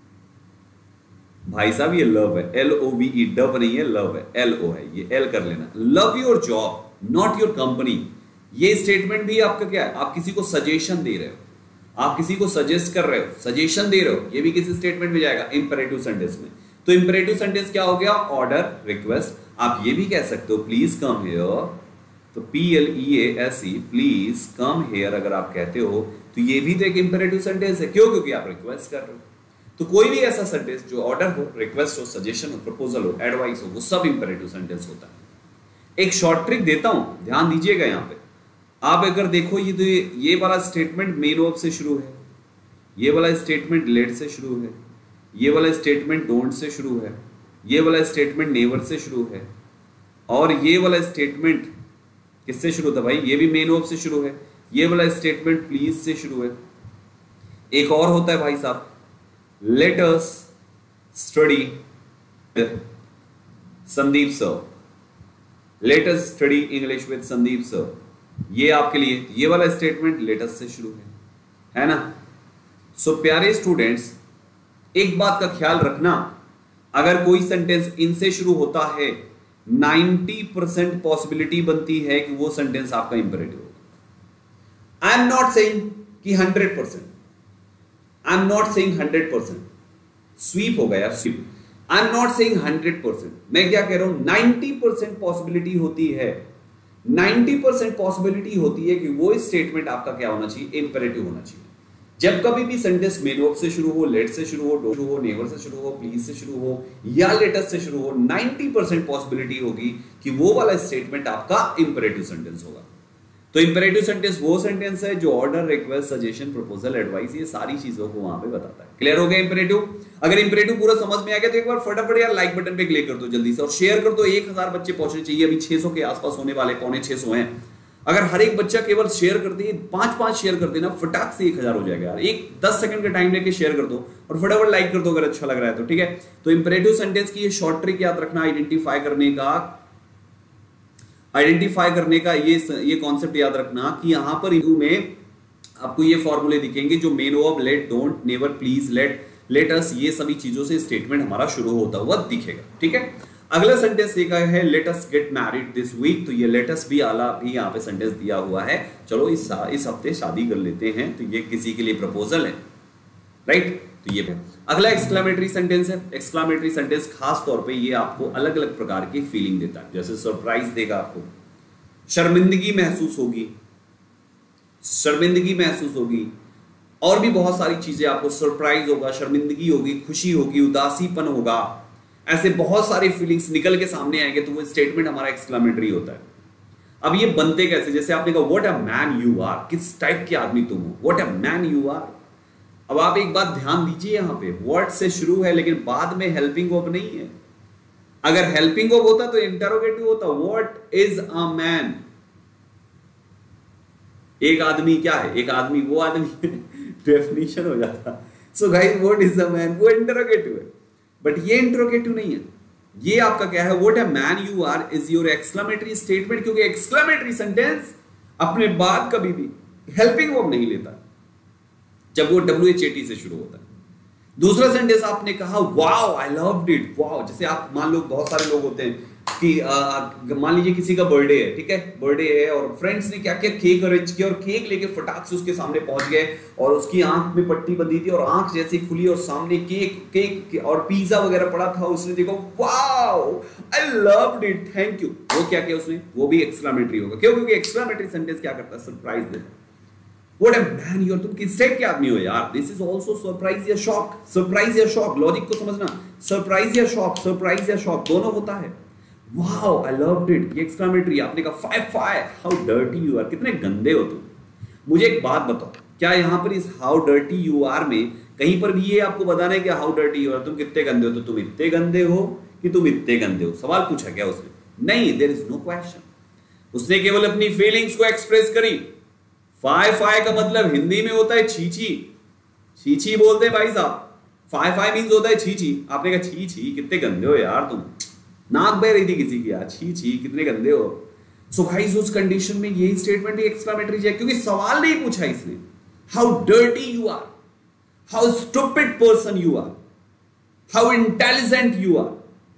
भाई साहब ये लव है, एल ओ वी ई, डब नहीं है, लव है, एल ओ है, ये एल कर लेना। Love your job not your company, ये स्टेटमेंट भी आपका क्या है? आप किसी को सजेशन दे रहे हो, आप किसी को सजेस्ट कर रहे हो, सजेशन दे रहे हो, ये भी किसी स्टेटमेंट में जाएगा, इंपेरेटिव सेंटेंस में। तो इंपेरेटिव सेंटेंस क्या हो गया? Order, request. आप ये भी कह सकते हो प्लीज कम हियर, तो P L E A S E, please come here अगर आप कहते हो तो ये भी तो एक इंपेरेटिव सेंटेंस है। क्यों? क्योंकि आप रिक्वेस्ट कर रहे हो। तो कोई भी ऐसा सेंटेंस जो ऑर्डर हो, रिक्वेस्ट हो, सजेशन हो, प्रपोजल हो, एडवाइस हो, वो सब इंपेरेटिव सेंटेंस होता है। एक शॉर्ट ट्रिक देता हूं, ध्यान दीजिएगा। यहां पे आप अगर देखो, ये तो ये वाला स्टेटमेंट मेन वर्ब से शुरू है, ये वाला स्टेटमेंट लेट से शुरू है, ये वाला स्टेटमेंट डोंट से शुरू है, ये वाला स्टेटमेंट नेवर से शुरू है, और ये वाला स्टेटमेंट किससे शुरू था भाई? ये भी मेन वर्ब से शुरू है। ये वाला स्टेटमेंट प्लीज से शुरू है। एक और होता है भाई साहब, let us study Sandeep sir, let us study English with Sandeep sir, ये आपके लिए ये वाला स्टेटमेंट let us से शुरू है, है ना। सो so, प्यारे स्टूडेंट्स, एक बात का ख्याल रखना, अगर कोई सेंटेंस इनसे शुरू होता है, नब्बे परसेंट पॉसिबिलिटी बनती है कि वो सेंटेंस आपका इंपेरेटिव होगा। आई एम नॉट सेइंग कि hundred percent, I am not saying hundred percent, sweep हो गया sweep. I am not saying hundred percent, मैं क्या कह रहा हूं? नाइंटी परसेंट पॉसिबिलिटी होती है, नाइंटी परसेंट पॉसिबिलिटी होती है कि वो स्टेटमेंट आपका क्या होना चाहिए? इंपेरेटिव होना चाहिए। जब कभी भी सेंटेंस मेन वर्ब से शुरू हो, लेट से शुरू हो, डू शुरू हो, नेवर से शुरू हो, प्लीज से शुरू हो, या लेटस से शुरू हो, नाइंटी परसेंट पॉसिबिलिटी होगी कि वो वाला स्टेटमेंट आपका इंपेरेटिव सेंटेंस होगा। तो इंपेरेटिव सेंटेंस वो सेंटेंस है जो order, request, suggestion, proposal, advice, ये सारी चीजों को वहां पे बताता है। क्लियर हो गया इंपेरेटिव? अगर इंपेरेटिव पूरा समझ में आ गया तो एक बार फटाफट यार लाइक बटन पे क्लिक कर दो जल्दी से, और शेयर कर दो। एक हजार बच्चे पहुंचने चाहिए, अभी छह सौ के आसपास होने वाले, पौने छह सौ हैं। अगर हर एक बच्चा केवल शेयर कर दे, पांच पांच शेयर कर देना, फटाक से एक हजार हो जाएगा यार। एक दस सेकंड का टाइम लेके शेयर कर दो और फटाफट लाइक कर दो अगर अच्छा लग रहा है तो, ठीक है। तो इंपेरेटिव सेंटेंस की ये शॉर्ट ट्रिक याद रखना, आइडेंटिफाई करने का आइडेंटिफाई करने का ये ये कॉन्सेप्ट याद रखना कि यहां पर इंटू में आपको ये फॉर्मूले दिखेंगे जो main verb, let, don't, never, please, let, let us, ये सभी चीजों से स्टेटमेंट हमारा शुरू होता हुआ दिखेगा, ठीक है। अगला सेंटेंस ये का है let us get married this week, तो ये लेट अस भी आला भी यहाँ पे सेंटेंस दिया हुआ है। चलो इस इस हफ्ते शादी कर लेते हैं, तो ये किसी के लिए प्रपोजल है, राइट। तो ये अगला एक्सक्लामेटरी सेंटेंस है। एक्सक्लामेटरी सेंटेंस खास तौर पे ये आपको अलग अलग प्रकार की फीलिंग देता है, जैसे सरप्राइज देगा, आपको शर्मिंदगी महसूस होगी, शर्मिंदगी महसूस होगी, और भी बहुत सारी चीजें आपको, सरप्राइज होगा, शर्मिंदगी होगी, खुशी होगी, उदासीपन होगा, ऐसे बहुत सारी फीलिंग्स निकल के सामने आएंगे, तो वो स्टेटमेंट हमारा एक्सक्लामेटरी होता है। अब ये बनते कैसे? जैसे आपने कहा what a man you are, किस टाइप के आदमी तुम हो, what a man you are. अब आप एक बात ध्यान दीजिए, यहां पे वर्ड से शुरू है लेकिन बाद में हेल्पिंग वर्ब नहीं है। अगर हेल्पिंग वर्ब होता तो इंटरोगेटिव होता, व्हाट इज अ मैन। एक आदमी क्या है? एक आदमी, वो आदमी डेफिनेशन हो जाता। So guys what is a man, वो इंटरोगेटिव है, बट ये इंटरोगेटिव नहीं है। ये आपका क्या है? What a man you are is your exclamatory statement, क्योंकि एक्सक्लामेटरी सेंटेंस अपने बाद कभी भी हेल्पिंग वर्ब नहीं लेता जब वो डब्ल्यू एच ए टी से शुरू होता है। दूसरा सेंटेंस आपने कहा wow I loved it, wow, जैसे आप मान लो बहुत सारे लोग होते हैं कि मान लीजिए किसी का बर्थडे है, ठीक है, बर्थडे है और फ्रेंड्स ने क्या क्या केक अरेंज किया और केक लेके फटाक से उसके सामने पहुंच गए और उसकी आंख में पट्टी बंधी थी और आंख जैसे खुली और सामने केक केक और पिज्जा वगैरह पड़ा था, उसने देखा wow I loved it, thank you, वो क्या किया उसने, वो भी एक्सक्लेमेटरी होगा। क्यों? क्योंकि एक्सक्लेमेटरी सेंटेंस क्या करता है, सरप्राइज देता है। What a man you are, तुम किस टाइप के आदमी हो यार। This is also surprise या shock, surprise या shock, लॉजिक को समझना, सरप्राइज या शॉक, सरप्राइज या शॉक दोनों होता है। Wow, I loved it, ये एक्सक्लेमेटरी। आपने कहा five five, how dirty you are, कितने गंदे हो तुम। मुझे एक बात बताओ, क्या यहाँ पर इस how dirty you are में कहीं पर भी ये आपको बताना है कि how dirty you are, तुम कितने गंदे हो, तो तुम इतने गंदे हो कि तुम इतने गंदे हो, सवाल पूछा क्या उसने? नहीं, there is no question, उसने केवल अपनी फीलिंग्स को एक्सप्रेस करी। फाय फाय का मतलब हिंदी में होता है छीछी, छीछी बोलते हैं भाई साहब। फाय फाय मींस होता है छीछी। आपने कहा छी छी कितने गंदे हो यार तुम, नाक बह रही थी किसी की यार, छी छी कितने गंदे हो। सो गाइस उस कंडीशन में यही स्टेटमेंट एक्सक्लेमेटरी है, क्योंकि सवाल नहीं पूछा इसने, how dirty you are, how stupid person you are, how intelligent you are,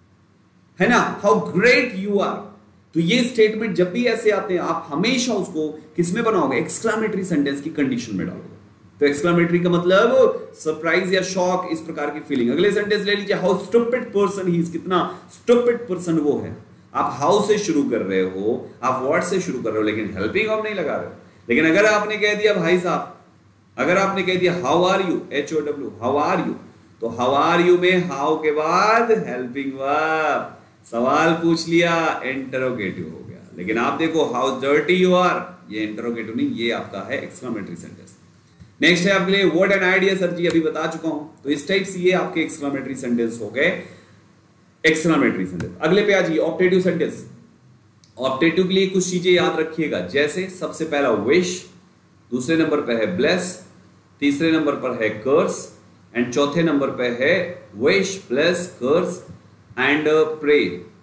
है ना, हाउ ग्रेट यू आर। तो ये स्टेटमेंट जब भी ऐसे आते हैं आप हमेशा उसको किसमें बनाओगे, एक्सक्लेमेटरी सेंटेंस की कंडीशन में डालोगे। तो एक्सक्लेमेटरी का मतलब सरप्राइज या शॉक, इस प्रकार की फीलिंग। अगले सेंटेंस ले लीजिए, how stupid person he is, कितना स्टूपिड पर्सन वो है। आप हाउ से शुरू कर रहे हो, आप व्हाट से शुरू कर रहे हो, लेकिन हेल्पिंग वर्ब नहीं लगा रहे हो। लेकिन अगर आपने कह दिया भाई साहब, अगर आपने कह दिया how are you, H O W, how are you, तो हाउ आर यू में हाउ के बाद हेल्पिंग वर्ब, सवाल पूछ लिया, इंटरोगेटिव हो गया। लेकिन आप देखो हाउ डर्टी यू आर, ये इंटरोगेटिव नहीं, ये आपका है एक्सक्लेमेटरी सेंटेंस। नेक्स्ट है आपके लिए what an idea, sir ji अभी बता चुका हूं। तो इस टाइप से ये आपके एक्सक्लेमेटरी सेंटेंस हो गए, एक्सक्लेमेटरी सेंटेंस। अगले पे आ जाइए, ऑप्टेटिव सेंटेंस। ऑप्टेटिव के लिए कुछ चीजें याद रखिएगा, जैसे सबसे पहला विश, दूसरे नंबर पर है ब्लेस, तीसरे नंबर पर है कर्स एंड चौथे नंबर पर है wish, bless, curse and pray.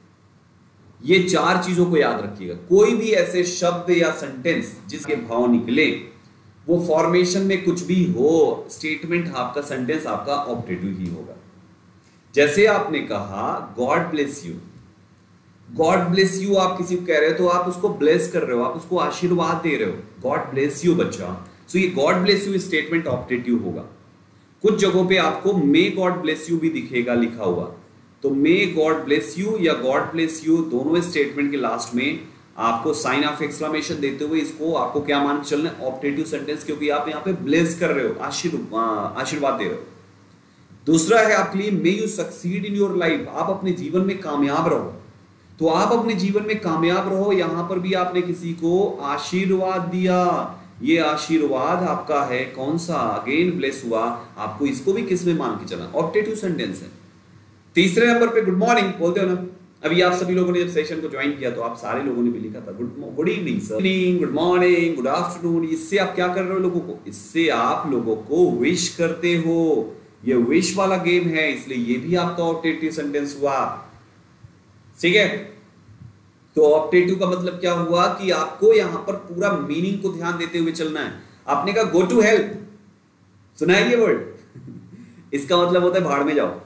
ये चार चीजों को याद रखिएगा। कोई भी ऐसे शब्द या सेंटेंस जिसके भाव निकले, वो फॉर्मेशन में कुछ भी हो, स्टेटमेंट आपका, सेंटेंस आपका ऑप्टेटिव ही होगा। जैसे आपने कहा God bless you, God bless you आप किसी को कह रहे हो तो आप उसको ब्लेस कर रहे हो, आप उसको आशीर्वाद दे रहे हो, गॉड ब्लेस यू बच्चा। सो ये God bless you statement optative होगा। कुछ जगहों पे आपको मे गॉड ब्लेस यू भी दिखेगा लिखा हुआ, तो मे गॉड ब्लेस यू या गॉड ब्लेस यू दोनों स्टेटमेंट के लास्ट में आपको साइन ऑफ एक्सक्लेमेशन देते हुए इसको आपको क्या मान के चलना है, ऑप्टेटिव सेंटेंस, क्योंकि आप यहाँ पे ब्लेस कर रहे हो, आशीर्वाद आशीर्वाद दे रहे हो। दूसरा है आपके लिए may you succeed in your life, आप अपने जीवन में कामयाब रहो। तो आप अपने जीवन में कामयाब रहो, यहां पर भी आपने किसी को आशीर्वाद दिया, ये आशीर्वाद आपका है कौन सा, अगेन ब्लेस हुआ, आपको इसको भी किस में मान के चलना, ऑप्टेटिव सेंटेंस है। तीसरे नंबर पे गुड मॉर्निंग बोलते हो ना, अभी आप सभी लोगों ने जब सेशन को ज्वाइन किया तो आप सारे लोगों ने भी लिखा था good good evening sir, good morning, good afternoon. इससे आप क्या कर रहे हो लोगों को, इससे आप लोगों को विश करते हो, ये विश वाला गेम है, इसलिए ये भी आपका ऑप्टेटिव सेंटेंस हुआ। ठीक है, तो ऑप्टेटिव का मतलब क्या हुआ कि आपको यहां पर पूरा मीनिंग को ध्यान देते हुए चलना है। आपने कहा गो टू हेल्प, सुना है ये वर्ड, इसका मतलब होता है भाड़ में जाओ,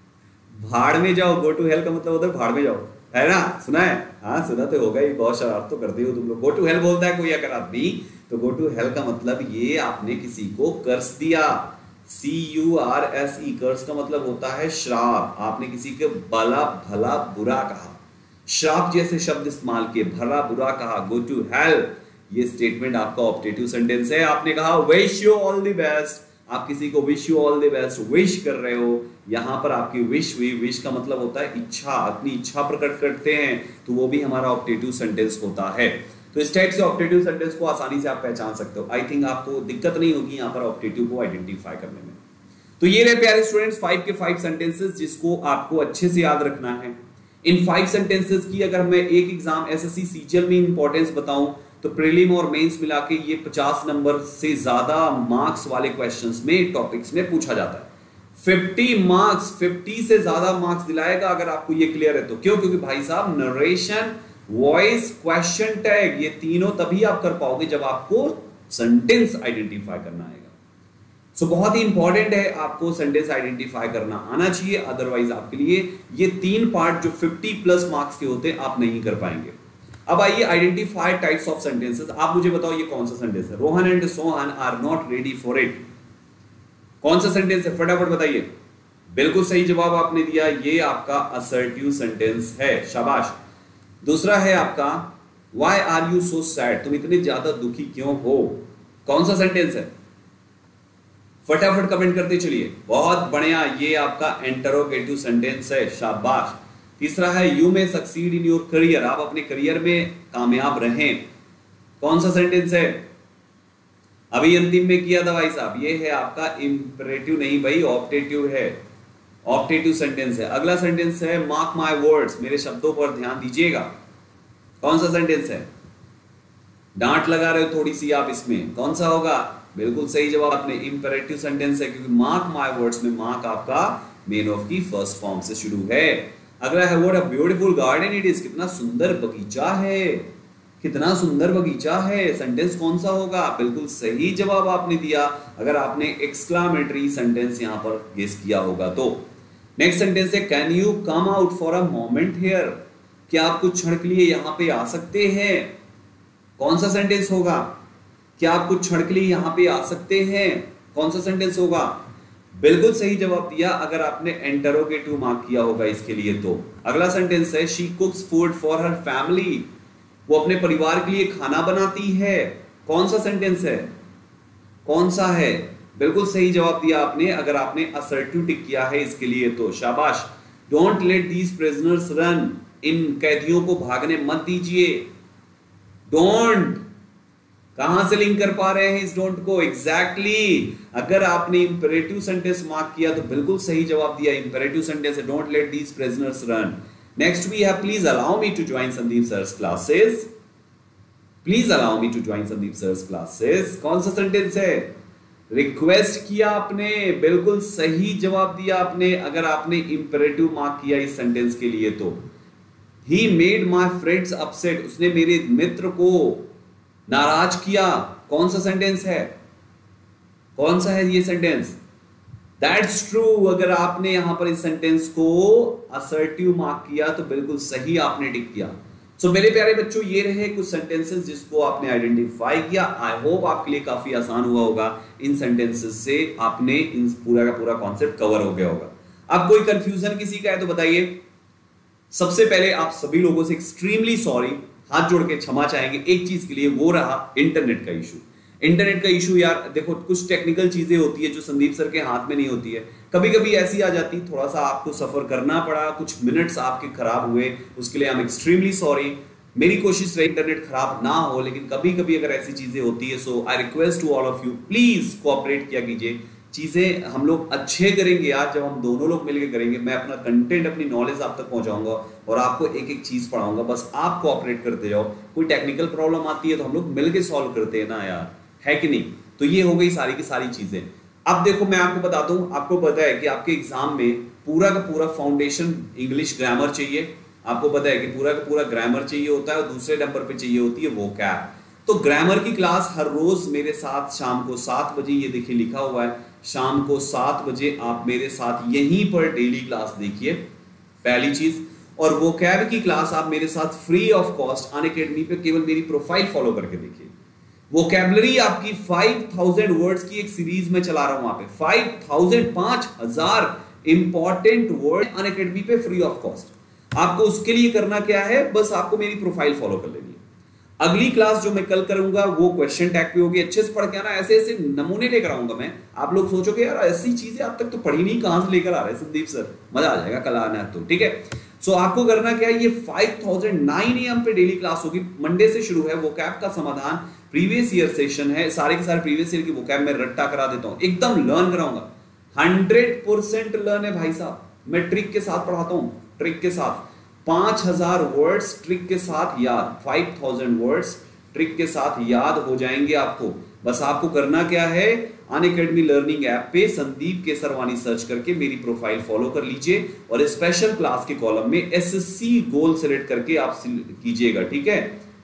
भाड़ में जाओ। गो टू हेल्प का मतलब होता है भाड़ में जाओ, है ना, सुना है? हाँ सुना तो होगा ही, बहुत शरारत तो करते हो तुम लोग। गो टू हेल्प बोलता है कोई अगर आदमी, तो गो टू हेल्प का मतलब ये आपने किसी को कर्स दिया, C U R S E, curse का मतलब होता है श्राप। आपने किसी के भला भला बुरा कहा, श्राप जैसे शब्द इस्तेमाल किए, भला बुरा कहा, गो टू हेल्प, ये स्टेटमेंट आपका ऑप्टेटिव सेंटेंस है। आपने कहा wish you all the best, आप किसी को wish you all the best wish कर रहे हो, यहां पर आपकी विश हुई, विश का मतलब होता है इच्छा, अपनी इच्छा प्रकट करते हैं, तो वो भी हमारा ऑप्टेटिव सेंटेंस होता है। तो इस टाइप से ऑप्टेटिव सेंटेंस को आसानी से आप पहचान सकते हो। आई थिंक आपको दिक्कत नहीं होगी यहाँ पर ऑप्टेटिव को आइडेंटिफाई करने में। तो ये रहे प्यारे स्टूडेंट्स फाइव के फाइव सेंटेंसेस जिसको आपको अच्छे से याद रखना है। इन फाइव सेंटेंसेस की अगर मैं एक एग्जाम एसएससी सीजीएल में इंपॉर्टेंस बताऊं तो प्रीलिम और मेंस मिला के ये पचास नंबर से ज्यादा मार्क्स वाले क्वेश्चंस में, टॉपिक्स में पूछा जाता है। पचास मार्क्स, पचास से ज्यादा मार्क्स दिलाएगा अगर आपको ये क्लियर है तो। क्यों? क्योंकि भाई साहब नरेशन, वॉइस, क्वेश्चन टैग, ये तीनों तभी आप कर पाओगे जब आपको सेंटेंस आइडेंटिफाई करना आएगा। सो so, बहुत ही इंपॉर्टेंट है, आपको सेंटेंस आइडेंटिफाई करना आना चाहिए, अदरवाइज आपके लिए ये तीन पार्ट जो पचास प्लस मार्क्स के होते हैं आप नहीं कर पाएंगे। अब आइए आइडेंटिफाई टाइप्स ऑफ सेंटेंसेस। आप मुझे बताओ ये कौन सा सेंटेंस है? Rohan and Sohan are not ready for it. कौन सा सेंटेंस है? फटाफट बताइए। बिल्कुल सही जवाब आपने दिया, ये आपका असर्टिव सेंटेंस है, शाबाश। दूसरा है आपका why are you so sad, तुम इतने ज्यादा दुखी क्यों हो? कौन सा सेंटेंस है? फटाफट कमेंट करते चलिए। बहुत बढ़िया, ये आपका इंटरोगेटिव सेंटेंस है, शाबाश। तीसरा है you may succeed in your career, आप अपने करियर में कामयाब रहें। कौन सा सेंटेंस है? अभी अंतिम में किया था भाई साहब, ये है आपका इंपरेटिव नहीं भाई, ऑप्टेटिव है, ऑप्टेटिव सेंटेंस है। अगला सेंटेंस है मार्क माय वर्ड्स, मेरे शब्दों पर ध्यान दीजिएगा। कौन सा सेंटेंस है? डांट लगा रहे हो थोड़ी सी आप इसमें, कौन सा होगा? बिल्कुल सही जवाब आपने, इंपरेटिव सेंटेंस है, क्योंकि मार्क माय वर्ड्स में मार्क आपका मेन ऑफ की फर्स्ट फॉर्म से शुरू है। अगला है what a beautiful garden it is, कितना सुंदर बगीचा है, कितना सुंदर बगीचा है। सेंटेंस कौन सा होगा? बिल्कुल सही जवाब आपने दिया, अगर आपने एक्सक्लामेटरी सेंटेंस यहां पर गेस किया होगा तो। नेक्स्ट सेंटेंस है can you come out for a moment here, क्या आप कुछ क्षण के लिए यहां पे आ सकते हैं? कौन सा सेंटेंस होगा? क्या आप कुछ क्षण के लिए यहां पे आ सकते हैं? कौन सा सेंटेंस होगा? बिल्कुल सही जवाब दिया, अगर आपने इंटरोगेटिव मार्क किया होगा इसके लिए तो। अगला सेंटेंस है she cooks food for her family, वो अपने परिवार के लिए खाना बनाती है। कौन सा सेंटेंस है? कौन सा है? बिल्कुल सही जवाब दिया आपने, अगर आपने असर्टिव टिक किया है इसके लिए तो, शाबाश। Don't let these prisoners run, इन कैदियों को भागने मत दीजिए। डोंट कहां से लिंक कर पा रहे हैं इस डोंट को? Exactly exactly. अगर आपने इंपेरेटिव सेंटेंस मार्क किया तो बिल्कुल सही जवाब दिया, इंपेरेटिव सेंटेंस है don't let these prisoners run. Next we have please allow me to join Sandeep sir's classes, please allow me to join Sandeep sir's classes. कौन सा सेंटेंस है? रिक्वेस्ट किया आपने, बिल्कुल सही जवाब दिया आपने, अगर आपने इंपेरेटिव मार्क किया इस सेंटेंस के लिए तो। He made my friends upset, उसने मेरे मित्र को नाराज किया। कौन सा सेंटेंस है? कौन सा है ये सेंटेंस? दैट्स ट्रू, अगर आपने यहां पर इस सेंटेंस को असर्टिव मार्क किया तो बिल्कुल सही आपने टिक किया। सो so, मेरे प्यारे बच्चों, ये रहे कुछ सेंटेंसेस जिसको आपने आइडेंटिफाई किया। आई होप आपके लिए काफी आसान हुआ होगा, इन सेंटेंसेस से आपने इन पूरा का पूरा कॉन्सेप्ट कवर हो गया होगा। अब कोई कंफ्यूजन किसी का है तो बताइए। सबसे पहले आप सभी लोगों से एक्सट्रीमली सॉरी, हाथ जोड़ के क्षमा चाहेंगे एक चीज के लिए, वो रहा इंटरनेट का इशू। इंटरनेट का इशू यार देखो, कुछ टेक्निकल चीजें होती है जो संदीप सर के हाथ में नहीं होती है, कभी कभी ऐसी आ जाती, थोड़ा सा आपको सफर करना पड़ा, कुछ मिनट्स आपके खराब हुए, उसके लिए आई एम एक्सट्रीमली सॉरी। मेरी कोशिश रही इंटरनेट खराब ना हो, लेकिन कभी कभी अगर ऐसी चीजें होती है, so I request to all of you, please cooperate किया कीजिए। चीजें हम लोग अच्छे करेंगे यार, जब हम दोनों लोग मिलकर करेंगे। मैं अपना कंटेंट, अपनी नॉलेज आप तक पहुंचाऊंगा और आपको एक एक चीज पढ़ाऊंगा, बस आप कोऑपरेट करते जाओ। कोई टेक्निकल प्रॉब्लम आती है तो हम लोग मिलकर सॉल्व करते हैं ना यार, है कि नहीं? तो ये हो गई सारी की सारी चीजें। अब देखो मैं आपको बताता हूं, आपको पता है कि आपके एग्जाम में पूरा का पूरा फाउंडेशन इंग्लिश ग्रामर चाहिए, आपको पता है कि पूरा का पूरा ग्रामर चाहिए होता है, और दूसरे नंबर पे चाहिए होती है वोकैब। तो ग्रामर की क्लास हर रोज मेरे साथ शाम को सात बजे, ये देखिए लिखा हुआ है, शाम को सात बजे आप मेरे साथ यहीं पर डेली क्लास देखिए, पहली चीज। और वोकैब की क्लास आप मेरे साथ फ्री ऑफ कॉस्ट अनअकैडमी पे केवल मेरी प्रोफाइल फॉलो करके देखिए। वोकैबुलरी आपकी पाँच हज़ार वर्ड्स की एक सीरीज में चला रहा हूं वहां पे, पाँच हज़ार पाँच हज़ार इंपॉर्टेंट वर्ड अनअकैडमी पे फ्री ऑफ कॉस्ट। आपको उसके लिए करना क्या है, बस आपको मेरी प्रोफाइल फॉलो कर लेनी है। अगली क्लास जो मैं कल करूंगा वो क्वेश्चन टैग पे होगी, अच्छे से पढ़ के आना, ऐसे ऐसे नमूने लेकर आऊंगा मैं। आप लोग सोचोगे यार ऐसी चीजें आज तक तो पढ़ी नहीं, कहां से लेकर आ रहे हैं संदीप सर, मजा आ जाएगा कल आना है तो, ठीक है। सो so, आपको करना क्या है, ये पाँच हज़ार नौ ए एम पे डेली क्लास होगी, मंडे से शुरू है। वोकैब का समाधान प्रीवियस ईयर सेशन है, सारे के सारे प्रीवियस ईयर की वोकैब में रट्टा करा देता हूं, एकदम लर्न कराऊंगा, हंड्रेड परसेंट लर्न है भाई साहब। मैं ट्रिक के साथ पढ़ाता हूं, ट्रिक के साथ पांच हजार वर्ड्स ट्रिक के साथ याद, फाइव थाउजेंड वर्ड्स ट्रिक के साथ याद हो जाएंगे आपको। बस आपको करना क्या है, अनअकैडमी लर्निंग ऐप पे संदीप केसरवानी सर्च करके मेरी प्रोफाइल फॉलो कर लीजिए, और स्पेशल क्लास के कॉलम में एसएससी गोल सेलेक्ट करके आप कीजिएगा, ठीक है।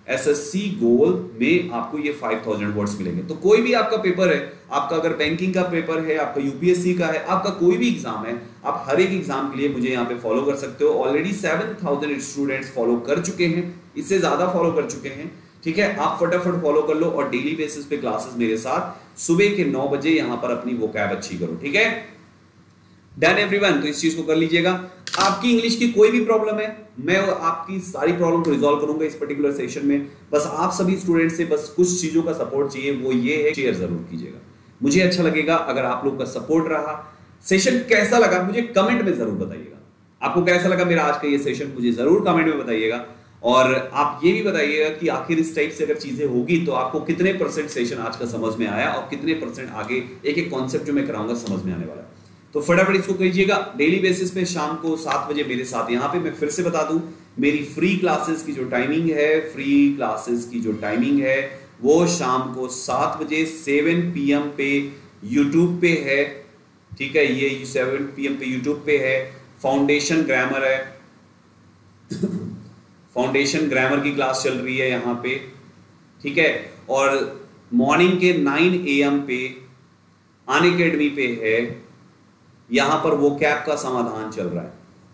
एसएससी गोल में आपको ये फाइव थाउजेंड वर्ड्स मिलेंगे। तो कोई भी आपका पेपर है, आपका अगर बैंकिंग का पेपर है, आपका यूपीएससी का है, आपका कोई भी एग्जाम है, आप हर एक एग्जाम के लिए मुझे यहाँ पे फॉलो कर सकते हो। Already seven thousand students follow कर चुके हैं, इससे ज्यादा फॉलो कर चुके हैं, ठीक है। आप फटाफट फॉलो कर लो और डेली बेसिस पे क्लासेस मेरे साथ सुबह के नौ बजे यहां पर अपनी वोकैब अच्छी करो, ठीक है। डन एवरीवन, तो इस चीज को कर लीजिएगा। आपकी इंग्लिश की कोई भी प्रॉब्लम है, मैं आपकी सारी प्रॉब्लम को रिजॉल्व करूंगा इस पर्टिकुलर सेशन में। बस आप सभी स्टूडेंट से बस कुछ चीजों का सपोर्ट चाहिए, वो ये है, शेयर जरूर कीजिएगा, मुझे अच्छा लगेगा अगर आप लोग का सपोर्ट रहा। सेशन कैसा लगा मुझे कमेंट में जरूर बताइएगा। आपको कैसा लगा मेरा आज का ये सेशन, मुझे जरूर कमेंट में बताइएगा। और आप ये भी बताइएगा कि आखिर इस टाइप से अगर चीजें होगी तो आपको कितने परसेंट सेशन आज का समझ में आया और कितने परसेंट आगे एक एक कॉन्सेप्ट जो मैं कराऊंगा समझ में आने वाला है। तो फटाफट इसको कीजिएगा। डेली बेसिस पे शाम को सात बजे मेरे साथ यहाँ पे, मैं फिर से बता दूं, मेरी फ्री क्लासेस की जो टाइमिंग है, फ्री क्लासेस की जो टाइमिंग है वो शाम को सात बजे सेवन पी एम पे यूट्यूब पे है, ठीक है। ये सेवन पी एम पे यूट्यूब पे है। फाउंडेशन ग्रामर है, फाउंडेशन ग्रामर की क्लास चल रही है यहाँ पे, ठीक है। और मॉर्निंग के नाइन ए एम पे अनअकैडमी पे है, यहां पर वो कैप का समाधान चल रहा है,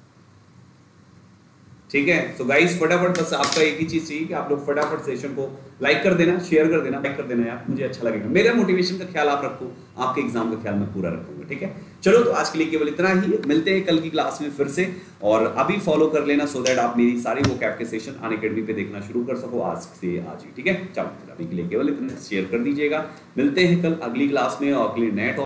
ठीक है। तो गाइस फटाफट बस आपका एक ही चीज चाहिए कि आप लोग फटाफट सेशन को लाइक कर देना, शेयर कर देना, लाइक कर देना यार, मुझे अच्छा लगेगा। मेरा मोटिवेशन का ख्याल आप रखो, आपके एग्जाम का ख्याल मैं पूरा रखूंगा, ठीक है। चलो तो आज के लिए केवल इतना ही, मिलते हैं कल की क्लास में फिर से। और अभी फॉलो कर लेना सो दैट आप मेरी सारी वो कैप के सेशन अनअकैडमी पे देखना शुरू कर सको आज से आज ही, ठीक है। चलो अभी के लिए केवल इतना, शेयर कर दीजिएगा। मिलते हैं कल अगली क्लास में और अगले नए